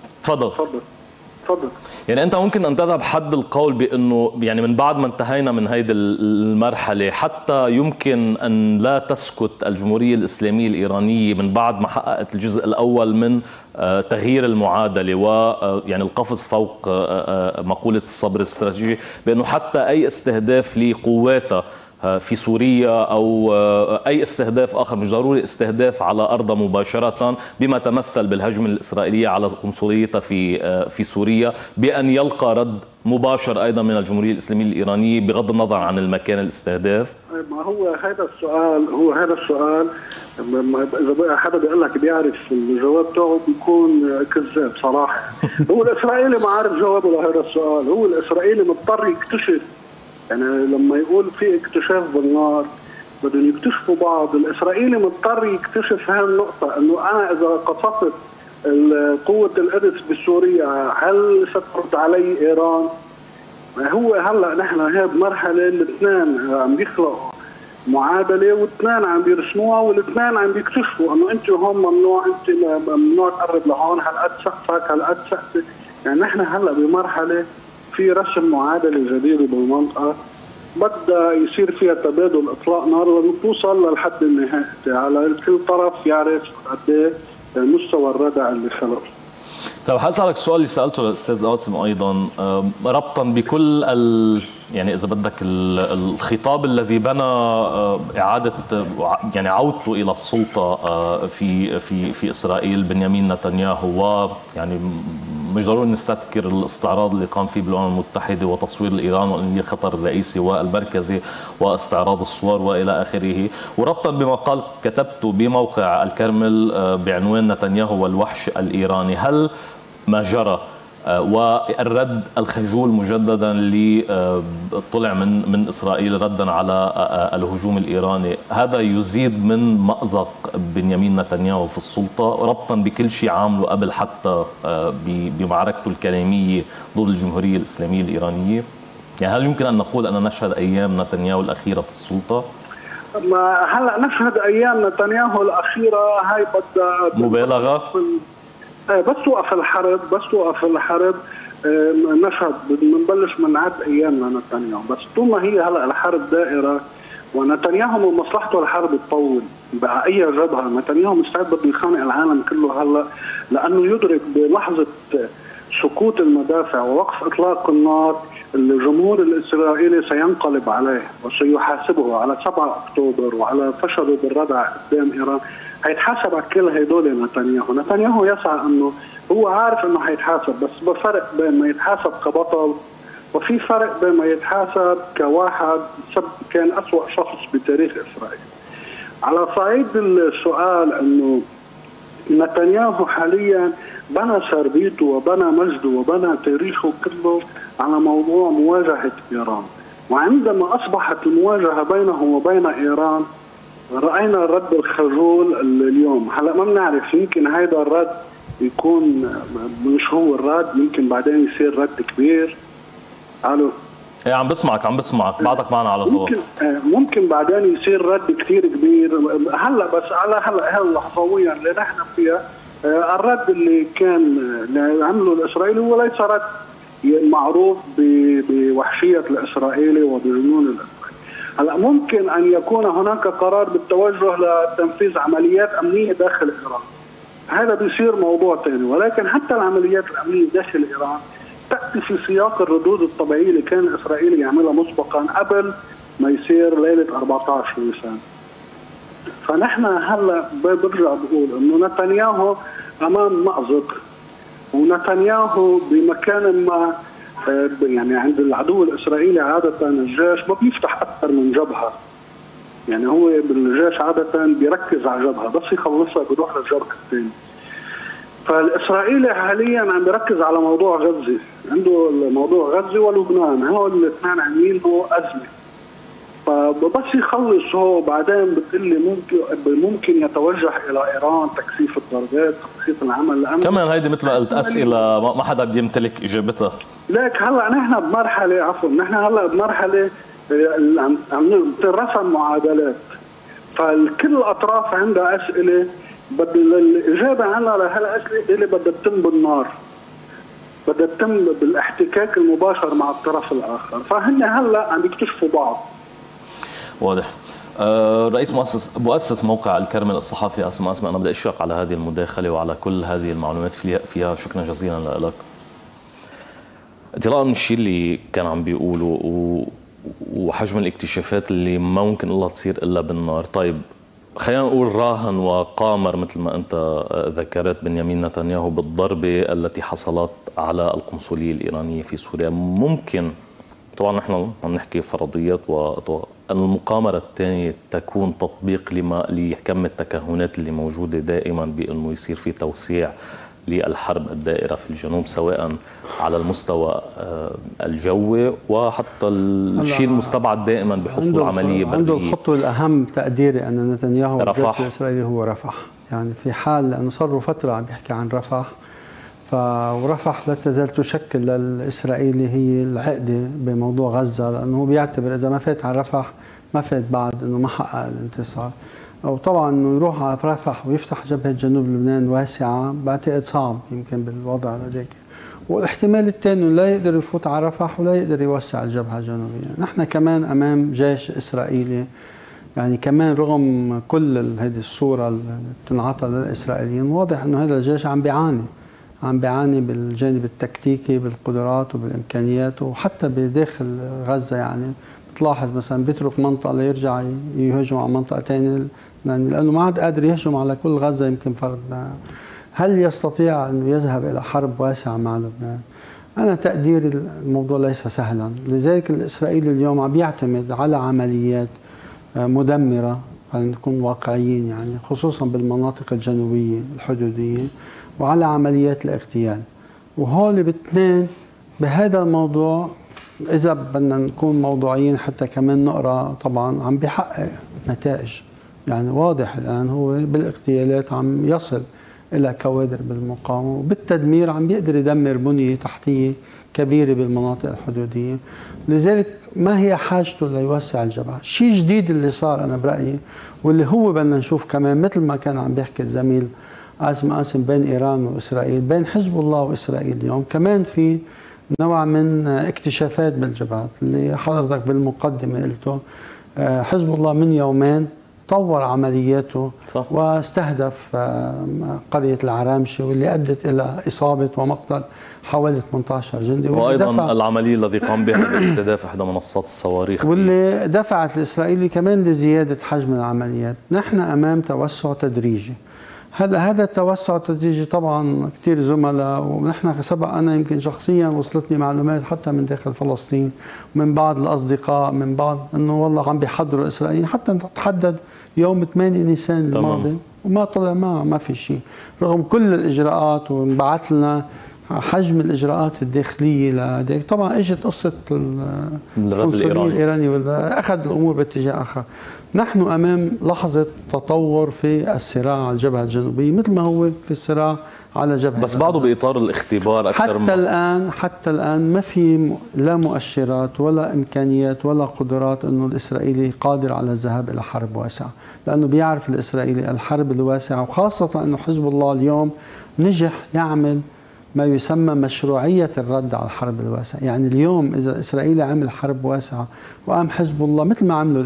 تفضل. يعني انت ممكن ان تذهب حد القول بانه يعني من بعد ما انتهينا من هذه المرحله حتى يمكن ان لا تسكت الجمهوريه الاسلاميه الايرانيه من بعد ما حققت الجزء الاول من تغيير المعادله ويعني القفز فوق مقوله الصبر الاستراتيجي، بانه حتى اي استهداف لقواتها في سوريا أو أي استهداف آخر، مش ضروري استهداف على أرضها مباشرة بما تمثل بالهجمة الإسرائيلية على قنصليتها في سوريا، بأن يلقى رد مباشر أيضا من الجمهورية الإسلامية الإيرانية بغض النظر عن المكان الاستهداف؟
ما هو هذا السؤال إذا بقى حدا بيقول لك بيعرف الجواب تاعه بيكون كذاب صراحة. هو الإسرائيلي ما عارف جوابه لهذا السؤال، هو الإسرائيلي مضطر يكتشف. يعني لما يقول في اكتشاف بالنار بدهم يكتشفوا بعض. الإسرائيلي مضطر يكتشف هاي النقطة، إنه أنا إذا قصفت قوة القدس بسوريا هل سترد علي إيران؟ هو هلا نحن هي بمرحلة الاثنين عم بيخلقوا معادلة واثنين عم بيرسموها والاثنين عم بيكتشفوا إنه أنت هون ممنوع، أنت ممنوع تقرب لهون، هالقد سقفك هالقد سقفك. يعني نحن هلا بمرحلة في رسم معادلة جديدة بالمنطقة بدأ يصير فيها تبادل إطلاق نار ونوصل للحد النهائي على كل طرف يعرف قد ايه مستوى الردع اللي خلقه.
طيب حاسألك السؤال اللي سألته للأستاذ قاسم أيضا ربطا بكل يعني إذا بدك الخطاب الذي بنى إعادة يعني عودته إلى السلطة في إسرائيل بنيامين نتنياهو، ويعني مش ضروري نستذكر الاستعراض اللي قام فيه بالأمم المتحدة وتصوير الإيران والأمير خطر الرئيسي والمركزي واستعراض الصور وإلى آخره. وربطا بما قال كتبت بموقع الكرمل بعنوان نتنياهو والوحش الإيراني، هل ما جرى والرد الخجول مجددا اللي طلع من إسرائيل ردا على الهجوم الإيراني، هذا يزيد من مأزق بنيامين نتنياهو في السلطة، ربطا بكل شيء عامله قبل حتى بمعركته الكلامية ضد الجمهورية الإسلامية الإيرانية؟ يعني هل يمكن أن نقول أن نشهد أيام نتنياهو الأخيرة في السلطة؟
هلا نشهد أيام نتنياهو الأخيرة هاي بدها
مبالغة؟
بس توقف الحرب نشهد بنبلش من عد ايامنا نتنياهو. بس طول ما هي هلا الحرب دائره ونتنياهو من مصلحته الحرب تطول باي جبهه. نتنياهو مستعد بده يخانق العالم كله هلا، لانه يدرك بلحظه سكوت المدافع ووقف اطلاق النار الجمهور الاسرائيلي سينقلب عليه وسيحاسبه على 7 اكتوبر وعلى فشله بالردع قدام ايران. هيتحاسب على كل هدول نتنياهو يسعى انه هو عارف انه هيتحاسب، بس بفرق بين ما يتحاسب كبطل وفي فرق بين ما يتحاسب كواحد كان أسوأ شخص بتاريخ اسرائيل. على صعيد السؤال انه نتنياهو حاليا بنى سربيته وبنى مجده وبنى تاريخه كله على موضوع مواجهة إيران، وعندما أصبحت المواجهة بينه وبين إيران رأينا الرد الخجول اليوم. هلا ما بنعرف، يمكن هيدا الرد يكون مش هو الرد، يمكن بعدين يصير رد كبير. الو
ايه عم بسمعك بعدك معنا على الهواء.
ممكن بعدين يصير رد كثير كبير. هلا بس على هلا لحظويا اللي نحن فيها الرد اللي كان اللي عمله الاسرائيلي هو ليس رد معروف بوحشيه الاسرائيلي وبجنون الاسرائيلي. هلا ممكن ان يكون هناك قرار بالتوجه لتنفيذ عمليات امنيه داخل ايران، هذا بيصير موضوع ثاني، ولكن حتى العمليات الامنيه داخل ايران تاتي في سياق الردود الطبيعيه اللي كان الاسرائيلي يعملها مسبقا قبل ما يصير ليله 14 نيسان. فنحن هلا برجع بقول انه نتنياهو امام مأزق، ونتنياهو بمكان ما يعني عند العدو الاسرائيلي عاده الجيش ما بيفتح اكثر من جبهه، يعني هو بالجيش عاده بيركز على جبهه بس يخلصها بيروح للجبهه الثانيه. فالاسرائيلي حاليا عم بيركز على موضوع غزه، عنده موضوع غزه ولبنان، هول الاثنين عاملين له ازمه. فبس يخلص هو بعدين بتقلي ممكن يتوجه الى ايران، تكثيف الضربات، تكثيف العمل الامني.
كمان هيدي مثل ما قلت اسئله ما حدا بيمتلك اجابتها.
ليك هلا نحن بمرحله نحن هلا بمرحله عم ترسم معادلات، فالكل الاطراف عندها اسئله الاجابه عنها لهالاسئله اللي بدها تتم بالنار، بدها تتم بالاحتكاك المباشر مع الطرف الاخر، فهن هلا عم يكتشفوا بعض.
واضح. رئيس مؤسس موقع الكرمل الصحفي اسماء، انا بدي اشكرك على هذه المداخله وعلى كل هذه المعلومات فيها، شكرا جزيلا لك. انطلاقا من الشيء اللي كان عم بيقوله وحجم الاكتشافات اللي ما ممكن الا تصير الا بالنار، طيب خلينا نقول راهن وقامر مثل ما انت ذكرت بنيامين نتنياهو بالضربه التي حصلت على القنصليه الايرانيه في سوريا، ممكن طبعا نحن عم نحكي فرضيات المقامره الثانيه تكون تطبيق لكم التكهنات اللي موجوده دائما بانه يصير في توسيع للحرب الدائره في الجنوب، سواء على المستوى الجوي وحتى الشيء المستبعد دائما بحصول عمليه بريه.
عنده الخطوه الاهم تقديري ان نتنياهو والجيش الاسرائيلي هو رفح، يعني في حال لانه صار له فتره عم يحكي عن رفح، ورفح لا تزال تشكل للاسرائيلي هي العقده بموضوع غزه، لانه هو بيعتبر اذا ما فات على رفح ما فات بعد، انه ما حقق الانتصار. وطبعا انه يروح على رفح ويفتح جبهه جنوب لبنان واسعه بعتقد صعب يمكن بالوضع هذاك، والاحتمال الثاني انه لا يقدر يفوت على رفح ولا يقدر يوسع الجبهه الجنوبيه. نحن كمان امام جيش اسرائيلي يعني كمان رغم كل هذه الصوره اللي بتنعطى للاسرائيليين واضح انه هذا الجيش عم بيعاني بالجانب التكتيكي بالقدرات وبالامكانيات، وحتى بداخل غزه يعني بتلاحظ مثلا بيترك منطقه ليرجع يهجم على منطقه ثانيه لانه ما عاد قادر يهجم على كل غزه يمكن فرد. هل يستطيع أن يذهب إلى حرب واسعة مع لبنان؟ أنا تقديري الموضوع ليس سهلا. لذلك الإسرائيلي اليوم عم يعتمد على عمليات مدمرة، خلينا نكون واقعيين يعني، خصوصا بالمناطق الجنوبية الحدودية، وعلى عمليات الاغتيال. وهول باثنين بهذا الموضوع إذا بدنا نكون موضوعيين حتى كمان نقرأ، طبعا عم بيحقق نتائج. يعني واضح الآن هو بالاغتيالات عم يصل إلى كوادر بالمقاومة، وبالتدمير عم بيقدر يدمر بنية تحتية كبيرة بالمناطق الحدودية. لذلك ما هي حاجته ليوسع الجبهة؟ الشيء جديد اللي صار أنا برأيي، واللي هو بدنا نشوف كمان مثل ما كان عم بيحكي الزميل قاسم بين إيران وإسرائيل، بين حزب الله وإسرائيل اليوم كمان في نوع من اكتشافات بالجبهات اللي حضرتك بالمقدمة قلته. حزب الله من يومين طور عملياته صح. واستهدف قرية العرامشة، واللي أدت إلى إصابة ومقتل حوالي 18 جندي،
وأيضا العملية التي قام بها باستهداف إحدى منصات الصواريخ
واللي دفعت الإسرائيلي كمان لزيادة حجم العمليات. نحن أمام توسع تدريجي. هذا التوسع التدريجي طبعا كثير زملاء، ونحن سبق أنا يمكن شخصيا وصلتني معلومات حتى من داخل فلسطين ومن بعض الأصدقاء من بعض أنه والله عم بيحضروا الإسرائيليين حتى تحدد يوم 8 نيسان الماضي، وما طلع ما في شيء رغم كل الإجراءات، وانبعث لنا حجم الإجراءات الداخلية لديك. طبعا اجت قصة
الرد
الإيراني أخذ الأمور باتجاه آخر. نحن أمام لحظة تطور في الصراع على الجبهة الجنوبية مثل ما هو في الصراع على جبهة،
بس بعده بإطار الاختبار أكثر.
حتى الآن ما في لا مؤشرات ولا إمكانيات ولا قدرات أنه الإسرائيلي قادر على الذهاب إلى حرب واسعة، لأنه بيعرف الإسرائيلي الحرب الواسعة، وخاصة أنه حزب الله اليوم نجح يعمل ما يسمى مشروعية الرد على الحرب الواسعة. يعني اليوم إذا إسرائيل عمل حرب واسعة وقام حزب الله مثل ما عملوا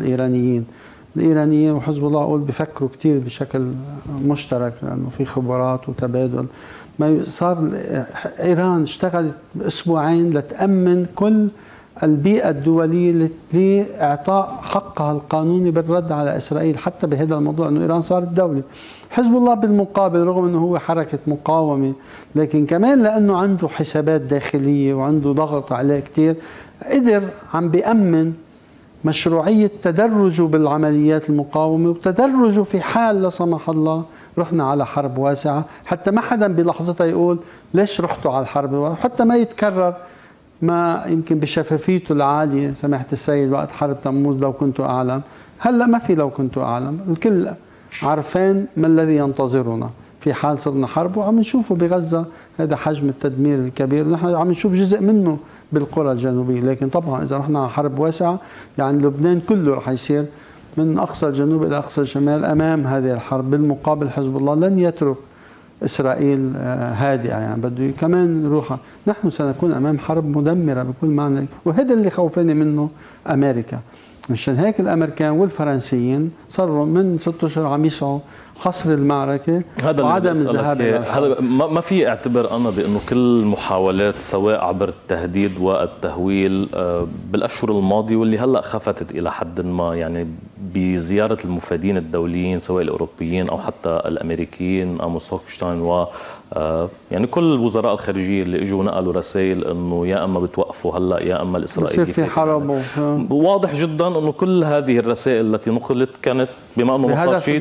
الإيرانيين وحزب الله أقول بيفكروا كتير بشكل مشترك، لأنه في خبرات وتبادل. ما صار إيران اشتغلت بأسبوعين لتأمن كل البيئة الدولية لإعطاء حقها القانوني بالرد على إسرائيل، حتى بهذا الموضوع أنه إيران صارت دولة. حزب الله بالمقابل رغم أنه هو حركة مقاومة، لكن كمان لأنه عنده حسابات داخلية وعنده ضغط عليه كتير، قدر عم بيأمن مشروعية تدرجه بالعمليات المقاومة، وتدرجه في حال لا سمح الله رحنا على حرب واسعة، حتى ما حدا بلحظتها يقول ليش رحتوا على الحرب، حتى ما يتكرر ما يمكن بشفافيته العالية سماحة السيد وقت حرب تموز لو كنت أعلم. هلأ ما في لو كنت أعلم، الكل عارفين ما الذي ينتظرنا في حال صرنا حرب، وعم نشوفه بغزة هذا حجم التدمير الكبير، ونحن عم نشوف جزء منه بالقرى الجنوبية. لكن طبعا إذا رحنا على حرب واسعة يعني لبنان كله رح يصير من أقصى الجنوب إلى أقصى الشمال أمام هذه الحرب. بالمقابل حزب الله لن يترك إسرائيل هادئة، يعني بده كمان نروح. نحن سنكون أمام حرب مدمرة بكل معنى، وهذا اللي خوفني منه أمريكا. مشان هيك الأمريكان والفرنسيين صاروا من 6 أشهر عم يسعوا حصر المعركة وعدم الذهاب إلى الحرب.
ما في اعتبر أنا بأنه كل محاولات سواء عبر التهديد والتهويل بالأشهر الماضية واللي هلأ خفتت إلى حد ما، يعني بزيارة المفادين الدوليين سواء الأوروبيين أو حتى الأمريكيين أموس هوكشتاين و يعني كل وزراء الخارجية اللي اجوا نقلوا رسائل انه يا اما بتوقفوا هلا يا اما الاسرائيلي
في حرب.
واضح جدا انه كل هذه الرسائل التي نقلت كانت بما انه ما صار شيء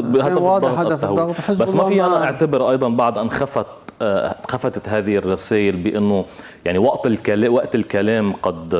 بهدف الضغط. بس ما في انا اعتبر ايضا بعد ان خفتت هذه الرسائل بانه يعني وقت الكلام قد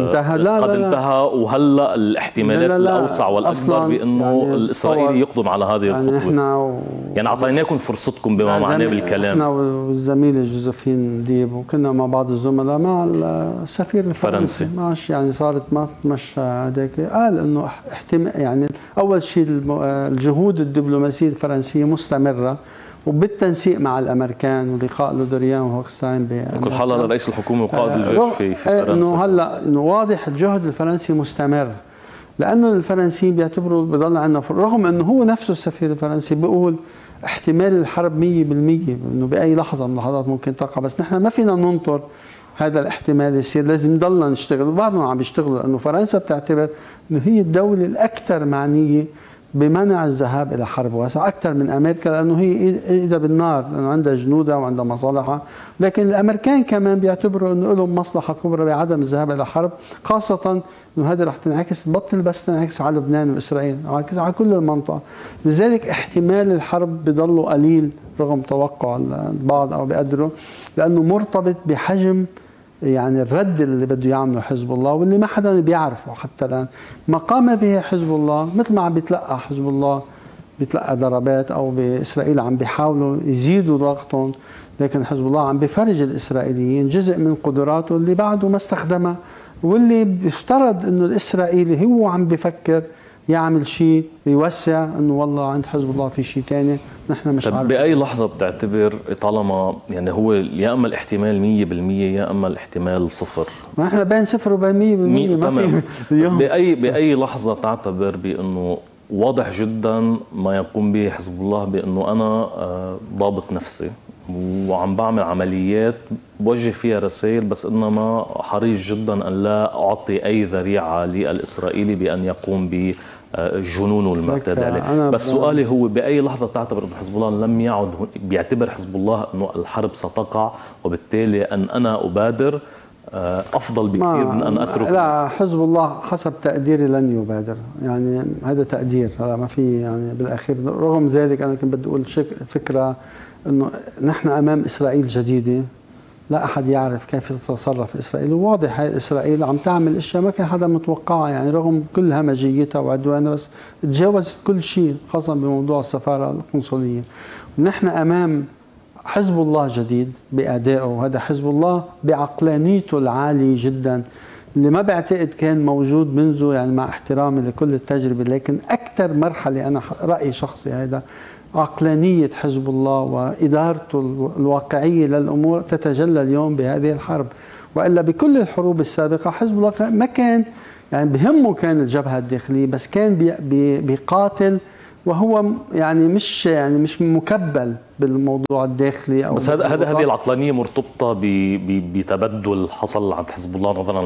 انتهى وهلا الاحتمالات الاوسع والاكبر بانه يعني الاسرائيلي يقدم على هذه الخطوه. يعني اعطيناكم فرصتكم بما معناه بالكلام.
احنا والزميله جوزفين ديب وكنا مع بعض الزملاء مع السفير الفرنسي ماشي، يعني صارت ما مش هذاك قال انه يعني اول شيء الجهود الدبلوماسيه الفرنسيه مستمره وبالتنسيق مع الامريكان ولقاء لودريان وهوكستاين
بكل حال رئيس الحكومه وقائد الجيش في فرنسا
انه هلا انه واضح الجهد الفرنسي مستمر، لانه الفرنسيين بيعتبروا بضل عندنا رغم انه هو نفسه السفير الفرنسي بيقول احتمال الحرب 100% انه باي لحظه من اللحظات ممكن تقع، بس نحن ما فينا ننطر هذا الاحتمال يصير، لازم نضلنا نشتغل وبعضهم عم يشتغلوا، لانه فرنسا بتعتبر انه هي الدوله الاكثر معنيه بمنع الذهاب إلى حرب واسعة أكثر من أمريكا، لأنه هي إيدها بالنار، لأنه عندها جنودها وعندها مصالحها. لكن الأمريكان كمان بيعتبروا أنه لهم مصلحة كبرى بعدم الذهاب إلى حرب، خاصة أنه هذا رح تنعكس، تبطل بس تنعكس على لبنان وإسرائيل، على كل المنطقة. لذلك احتمال الحرب بضله قليل رغم توقع البعض أو بقدره، لأنه مرتبط بحجم يعني الرد اللي بده يعمله حزب الله، واللي ما حدا بيعرفه حتى الآن. ما قام به حزب الله مثل ما عم بيتلقى حزب الله بيتلقى ضربات، أو بإسرائيل عم بيحاولوا يزيدوا ضغطهم، لكن حزب الله عم بيفرج الإسرائيليين جزء من قدراته اللي بعده ما استخدمها، واللي بيفترض إنه الإسرائيلي هو عم بيفكر يعمل شيء يوسع، انه والله عند حزب الله في شيء ثاني نحن مش عارفين.
باي لحظه بتعتبر طالما يعني هو يا اما الاحتمال 100% يا اما الاحتمال 0؟
ما احنا بين 0 وبين 100% ما في
بس باي لحظه تعتبر بانه واضح جدا ما يقوم به حزب الله بانه انا ضابط نفسي وعم بعمل عمليات بوجه فيها رسائل، بس انما حريص جدا ان لا اعطي اي ذريعه للاسرائيلي بان يقوم بجنونه المعتاد عليه. بس سؤالي هو باي لحظه تعتبر ان حزب الله لم يعد، بيعتبر حزب الله انه الحرب ستقع وبالتالي ان انا ابادر افضل بكثير من ان اترك؟
لا، حزب الله حسب تقديري لن يبادر، يعني هذا تقدير، هذا ما في يعني بالاخير. رغم ذلك انا كنت بدي اقول فكره انه نحن امام اسرائيل جديده، لا احد يعرف كيف تتصرف اسرائيل، وواضح هاي اسرائيل عم تعمل اشياء ما كان حدا متوقعها، يعني رغم كل همجيتها وعدوانها بس تجاوزت كل شيء، خاصه بموضوع السفاره القنصليه. ونحن امام حزب الله جديد بأدائه، وهذا حزب الله بعقلانيته العالية جدا اللي ما بعتقد كان موجود منذ، يعني مع احترامي لكل التجربة، لكن أكثر مرحلة أنا رأيي شخصي هذا عقلانية حزب الله وإدارته الواقعية للأمور تتجلى اليوم بهذه الحرب. وإلا بكل الحروب السابقة حزب الله ما كان يعني بهمه كان الجبهة الداخلية، بس كان بيقاتل وهو يعني مش مكبل بالموضوع الداخلي.
بس هذه العقلانيه مرتبطه بتبدل حصل عند حزب الله نظرا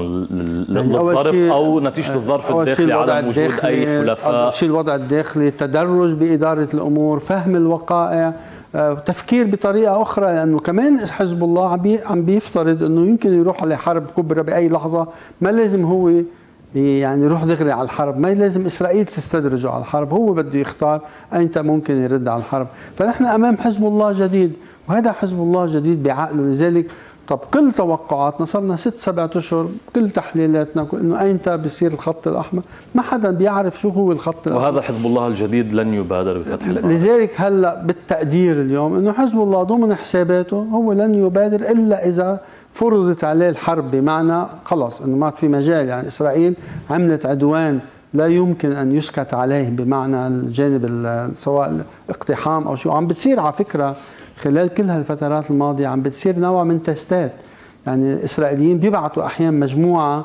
للظرف او نتيجه الظرف الداخلي على وجود اي حلفاء.
اول شيء الوضع الداخلي، التدرج باداره الامور، فهم الوقائع، تفكير بطريقه اخرى، لانه كمان حزب الله عم بيفترض انه يمكن يروح لحرب كبرى باي لحظه، ما لازم هو يعني يروح دغري على الحرب، ما لازم إسرائيل تستدرجه على الحرب، هو بده يختار أيمتى ممكن يرد على الحرب. فنحن أمام حزب الله جديد، وهذا حزب الله جديد بعقله. لذلك طب كل توقعاتنا صرنا 6-7 أشهر، كل تحليلاتنا إنه أيمتى بيصير الخط الأحمر، ما حدا بيعرف شو هو الخط الأحمر.
وهذا حزب الله الجديد لن يبادر بفتح الحرب.
لذلك هلا بالتقدير اليوم إنه حزب الله ضمن حساباته هو لن يبادر إلا إذا فرضت عليه الحرب، بمعنى خلص انه ما في مجال، يعني اسرائيل عملت عدوان لا يمكن ان يسكت عليه، بمعنى الجانب سواء الاقتحام او شو. عم بتصير على فكره خلال كل هالفترات الماضيه عم بتصير نوع من تستات، يعني الاسرائيليين بيبعتوا احيانا مجموعه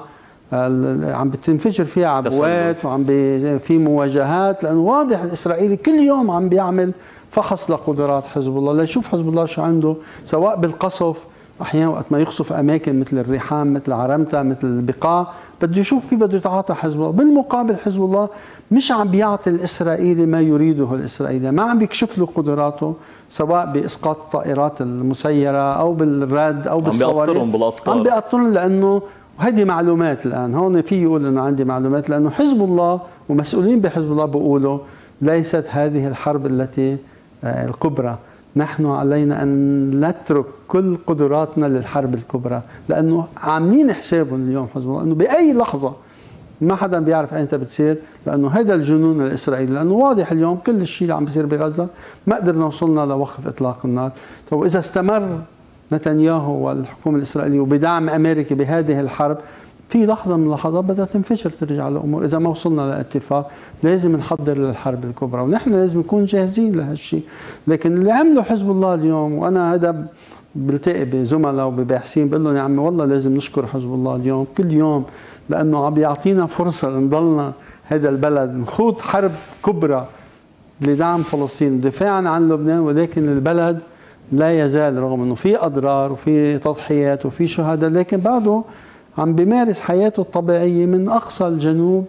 عم بتنفجر فيها عبوات وعم في مواجهات، لانه واضح الاسرائيلي كل يوم عم بيعمل فحص لقدرات حزب الله ليشوف حزب الله شو عنده، سواء بالقصف احيانا وقت ما يقصف اماكن مثل الريحان مثل عرمتا مثل البقاع، بده يشوف كيف بده يتعاطى حزب الله. بالمقابل حزب الله مش عم بيعطي الاسرائيلي ما يريده الاسرائيلي، ما عم بيكشف له قدراته سواء باسقاط الطائرات المسيره او بالرد او بالصواريخ،
عم بيقطرهم بالاطفال،
عم بيقطرهم. لانه وهذه معلومات الان هون في يقول انه عندي معلومات، لانه حزب الله ومسؤولين بحزب الله بيقولوا ليست هذه الحرب التي الكبرى، نحن علينا أن نترك كل قدراتنا للحرب الكبرى، لأنه عاملين حسابهم اليوم حزب الله أنه بأي لحظة ما حدا بيعرف أين بتصير، لأنه هذا الجنون الإسرائيلي، لأنه واضح اليوم كل الشيء اللي عم بيصير بغزة ما قدرنا وصلنا لوقف إطلاق النار. طب إذا استمر نتنياهو والحكومة الإسرائيلية وبدعم أمريكي بهذه الحرب، في لحظة من اللحظات بدها تنفجر ترجع الأمور. إذا ما وصلنا لاتفاق لازم نحضر للحرب الكبرى، ونحن لازم نكون جاهزين لهالشيء. لكن اللي عمله حزب الله اليوم، وأنا هذا بلتقي بزملاء وبباحثين بقول لهم يا عمي والله لازم نشكر حزب الله اليوم كل يوم، لأنه عم بيعطينا فرصة نضلنا هذا البلد نخوض حرب كبرى لدعم فلسطين دفاعا عن لبنان، ولكن البلد لا يزال رغم أنه في أضرار وفي تضحيات وفي شهداء، لكن بعده عم بيمارس حياته الطبيعية من أقصى الجنوب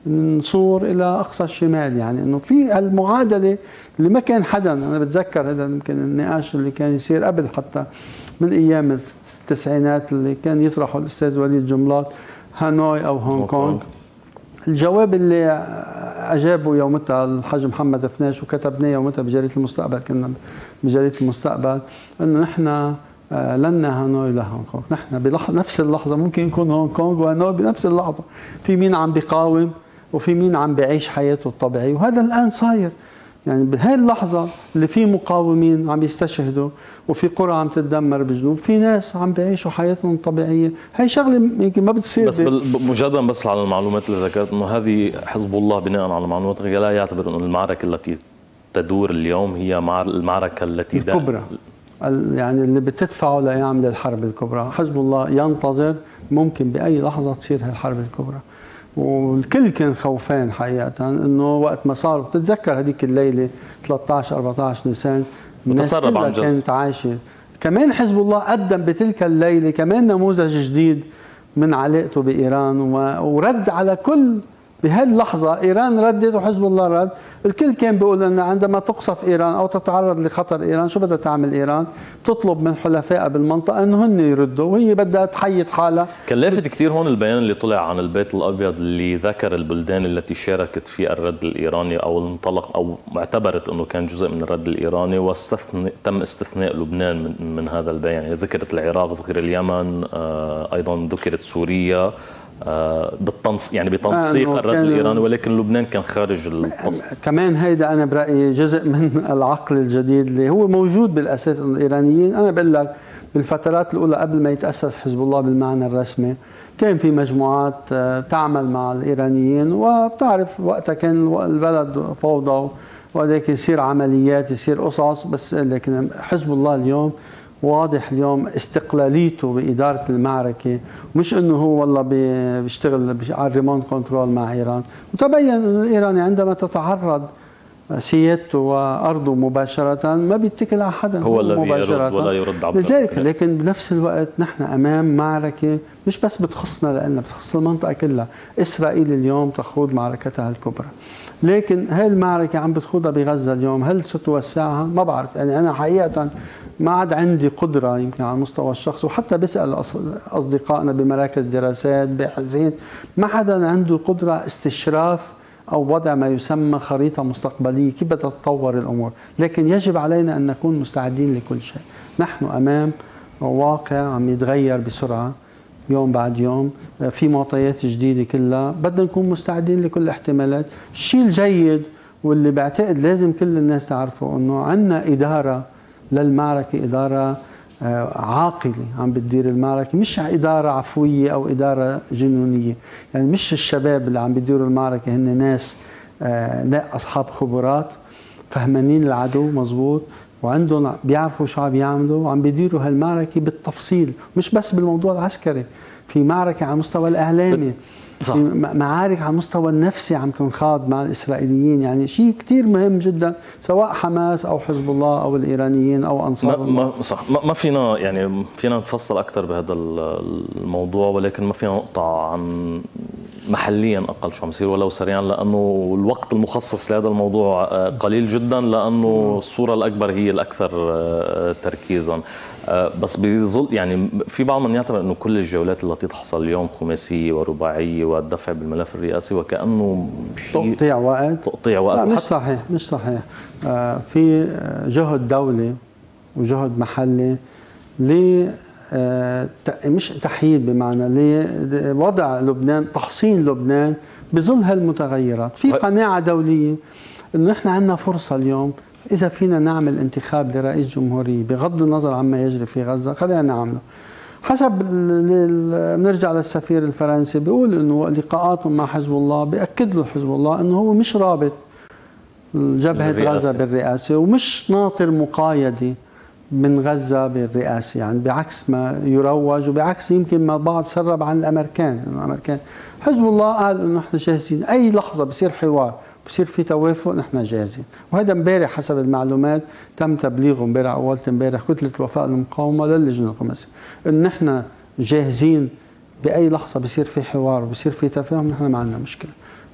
من صور الى اقصى الشمال، يعني انه في المعادله اللي ما كان حدا، انا بتذكر هذا يمكن النقاش اللي كان يصير قبل حتى من ايام التسعينات اللي كان يطرحه الاستاذ وليد جملات، هانوي او هونغ كونغ. الجواب اللي اجابه يومتها الحاج محمد فناش وكتبناه يومتها بجريده المستقبل، كنا بجريده المستقبل، انه نحن لنا هانوي ولا هونغ كونغ، نحن بنفس اللحظه ممكن يكون هونغ كونغ وهانوي بنفس اللحظه، في مين عم بيقاوم وفي مين عم بيعيش حياته الطبيعيه، وهذا الان صاير. يعني بهي اللحظه اللي في مقاومين عم يستشهدوا وفي قرى عم تتدمر بجنوب، في ناس عم بيعيشوا حياتهم الطبيعيه، هي شغله يمكن ما بتصير.
بس مجردا بس على المعلومات اللي ذكرت، انه هذه حزب الله بناء على معلومات لا يعتبر انه المعركه التي تدور اليوم هي المعركه التي
الكبرى، يعني اللي بتدفعه ليعمل الحرب الكبرى. حزب الله ينتظر ممكن باي لحظه تصير هي الحرب الكبرى، والكل كان خوفان حقيقه انه وقت ما صار. بتتذكر هذيك الليله 13 14 نيسان الناس كلها كانت عايشه. كمان حزب الله قدم بتلك الليله كمان نموذج جديد من علاقته بايران، ورد على كل بهاللحظة. إيران ردت وحزب الله رد. الكل كان بيقول أن عندما تقصف إيران أو تتعرض لخطر إيران شو بدها تعمل إيران؟ تطلب من حلفائها بالمنطقة أنه هن يردوا، وهي بدها تحيط حالها.
كان لافت كثير هون البيان اللي طلع عن البيت الأبيض اللي ذكر البلدان التي شاركت في الرد الإيراني أو انطلق أو اعتبرت أنه كان جزء من الرد الإيراني، تم استثناء لبنان من هذا البيان. يعني ذكرت العراق، ذكر اليمن، أيضا ذكرت سوريا بتنسيق الرد الإيراني، ولكن لبنان كان خارج القصد.
كمان هيدا أنا برأيي جزء من العقل الجديد اللي هو موجود بالأساس. الإيرانيين أنا بقول لك بالفترات الأولى قبل ما يتأسس حزب الله بالمعنى الرسمي كان في مجموعات تعمل مع الإيرانيين، وبتعرف وقتها كان البلد فوضى وهيك يصير عمليات يصير قصص. بس لكن حزب الله اليوم واضح اليوم استقلاليته بإدارة المعركة، مش انه هو والله بيشتغل على الريموت كنترول مع ايران. وتبين انه الايراني عندما تتعرض سيادته وارضه مباشرة ما بيتكل على حدا،
هو الذي يرد ولا يرد عبر.
لذلك لكن بنفس الوقت نحن امام معركة مش بس بتخصنا لأنها بتخص المنطقة كلها. اسرائيل اليوم تخوض معركتها الكبرى، لكن هاي المعركة عم بتخوضها بغزة اليوم، هل ستوسعها؟ ما بعرف. يعني أنا حقيقة ما عاد عندي قدرة يمكن على المستوى الشخصي، وحتى بسأل أصدقائنا بمراكز دراسات باحثين، ما حدا عنده قدرة استشراف أو وضع ما يسمى خريطة مستقبلية كيف بدها تتطور الأمور. لكن يجب علينا أن نكون مستعدين لكل شيء. نحن أمام واقع عم يتغير بسرعة يوم بعد يوم، في معطيات جديدة كلها، بدنا نكون مستعدين لكل الاحتمالات. الشيء الجيد واللي بعتقد لازم كل الناس تعرفه أنه عندنا إدارة للمعركة، إدارة عاقلة عم بتدير المعركة، مش إدارة عفوية أو إدارة جنونية. يعني مش الشباب اللي عم بيديروا المعركة هن ناس أصحاب خبرات فهمانين العدو مزبوط، وعندهم بيعرفوا شو عم يعملوا، وعم بيديروا هالمعركة بالتفصيل، مش بس بالموضوع العسكري. في معركة على المستوى الإعلامي، في معارك على المستوى النفسي عم تنخاض مع الإسرائيليين. يعني شيء كتير مهم جدا، سواء حماس أو حزب الله أو الإيرانيين أو أنصار الله.
صح، ما فينا يعني فينا نتفصل أكثر بهذا الموضوع، ولكن ما فينا نقطع عن محليا أقل شو عم يصير ولو سريعا، لأنه الوقت المخصص لهذا الموضوع قليل جدا، لأنه الصورة الأكبر هي الأكثر تركيزا. بس بيظل يعني في بعض من يعتبر انه كل الجولات التي تحصل اليوم خماسيه ورباعيه والدفع بالملف الرئاسي وكانه شيء
تقطيع وقت.
لا
مش صحيح، مش صحيح. في جهد دولي وجهد محلي مش تحييد بمعنى لوضع لبنان، تحصين لبنان بظل هالمتغيرات. في قناعه دوليه انه نحن عندنا فرصه اليوم إذا فينا نعمل انتخاب لرئيس جمهورية بغض النظر عما يجري في غزة خلينا نعمله. حسب بنرجع للسفير الفرنسي بيقول إنه لقاءاتهم مع حزب الله بيأكد له حزب الله إنه هو مش رابط جبهة غزة بالرئاسة ومش ناطر مقايدة من غزة بالرئاسة، يعني بعكس ما يروج وبعكس يمكن ما بعض سرب عن الأمريكان. حزب الله قال إنه نحن جاهزين أي لحظة بصير حوار بصير في توافق نحن جاهزين. وهذا امبارح حسب المعلومات تم تبليغه امبارح اول امبارح كتله وفاء المقاومه للجنه الخماسيه ان نحن جاهزين باي لحظه بصير في حوار وبصير في تفاهم، نحن ما عندنا مشكله.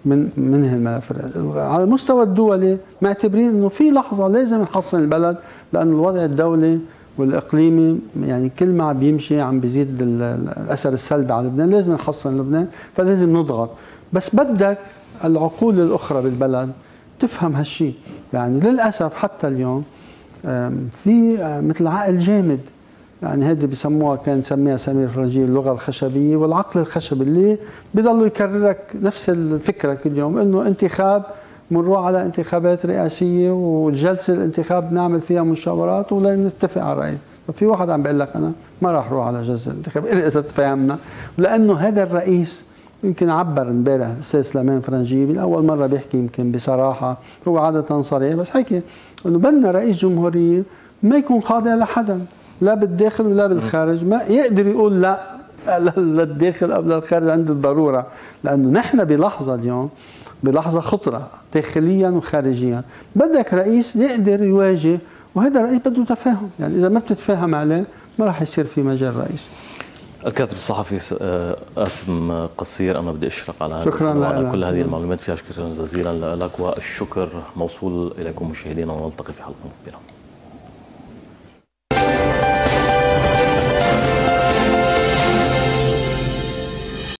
من هالملف. على المستوى الدولي معتبرين انه في لحظه لازم نحصن البلد، لانه الوضع الدولي والاقليمي يعني كل ما عم بيمشي عم بيزيد الاثر السلبي على لبنان، لازم نحصن لبنان، فلازم نضغط. بس بدك العقول الاخرى بالبلد تفهم هالشيء. يعني للاسف حتى اليوم في مثل عقل جامد، يعني هذه بسموها، كان يسميها سمير فرنجي اللغه الخشبيه والعقل الخشبي، اللي بضلوا يكررك نفس الفكره كل يوم، انه انتخاب بنروح على انتخابات رئاسيه والجلسه الانتخاب نعمل فيها مشاورات ولا نتفق على الرئيس. ففي واحد عم بيقول لك انا ما راح اروح على جلسه الانتخاب الا اذا تفاهمنا، لانه هذا الرئيس يمكن عبر امبارح الاستاذ سليمان فرنجي لاول مره بيحكي يمكن بصراحه، هو عاده صريح، بس حكي انه بدنا رئيس جمهوريه ما يكون خاضع لحدا، لا بالداخل ولا بالخارج، ما يقدر يقول لا للداخل او للخارج عند الضروره، لانه نحن بلحظه اليوم بلحظه خطره داخليا وخارجيا، بدك رئيس يقدر يواجه، وهذا الرئيس بده تفاهم، يعني اذا ما بتتفاهم عليه ما راح يصير في مجال رئيس.
الكاتب الصحفي قاسم قصير، انا بدي اشكرك على
شكرا
على كل هذه المعلومات، فيها شكرا جزيلا لك، والشكر موصول اليكم مشاهدينا، ونلتقي في حلقه مقبله.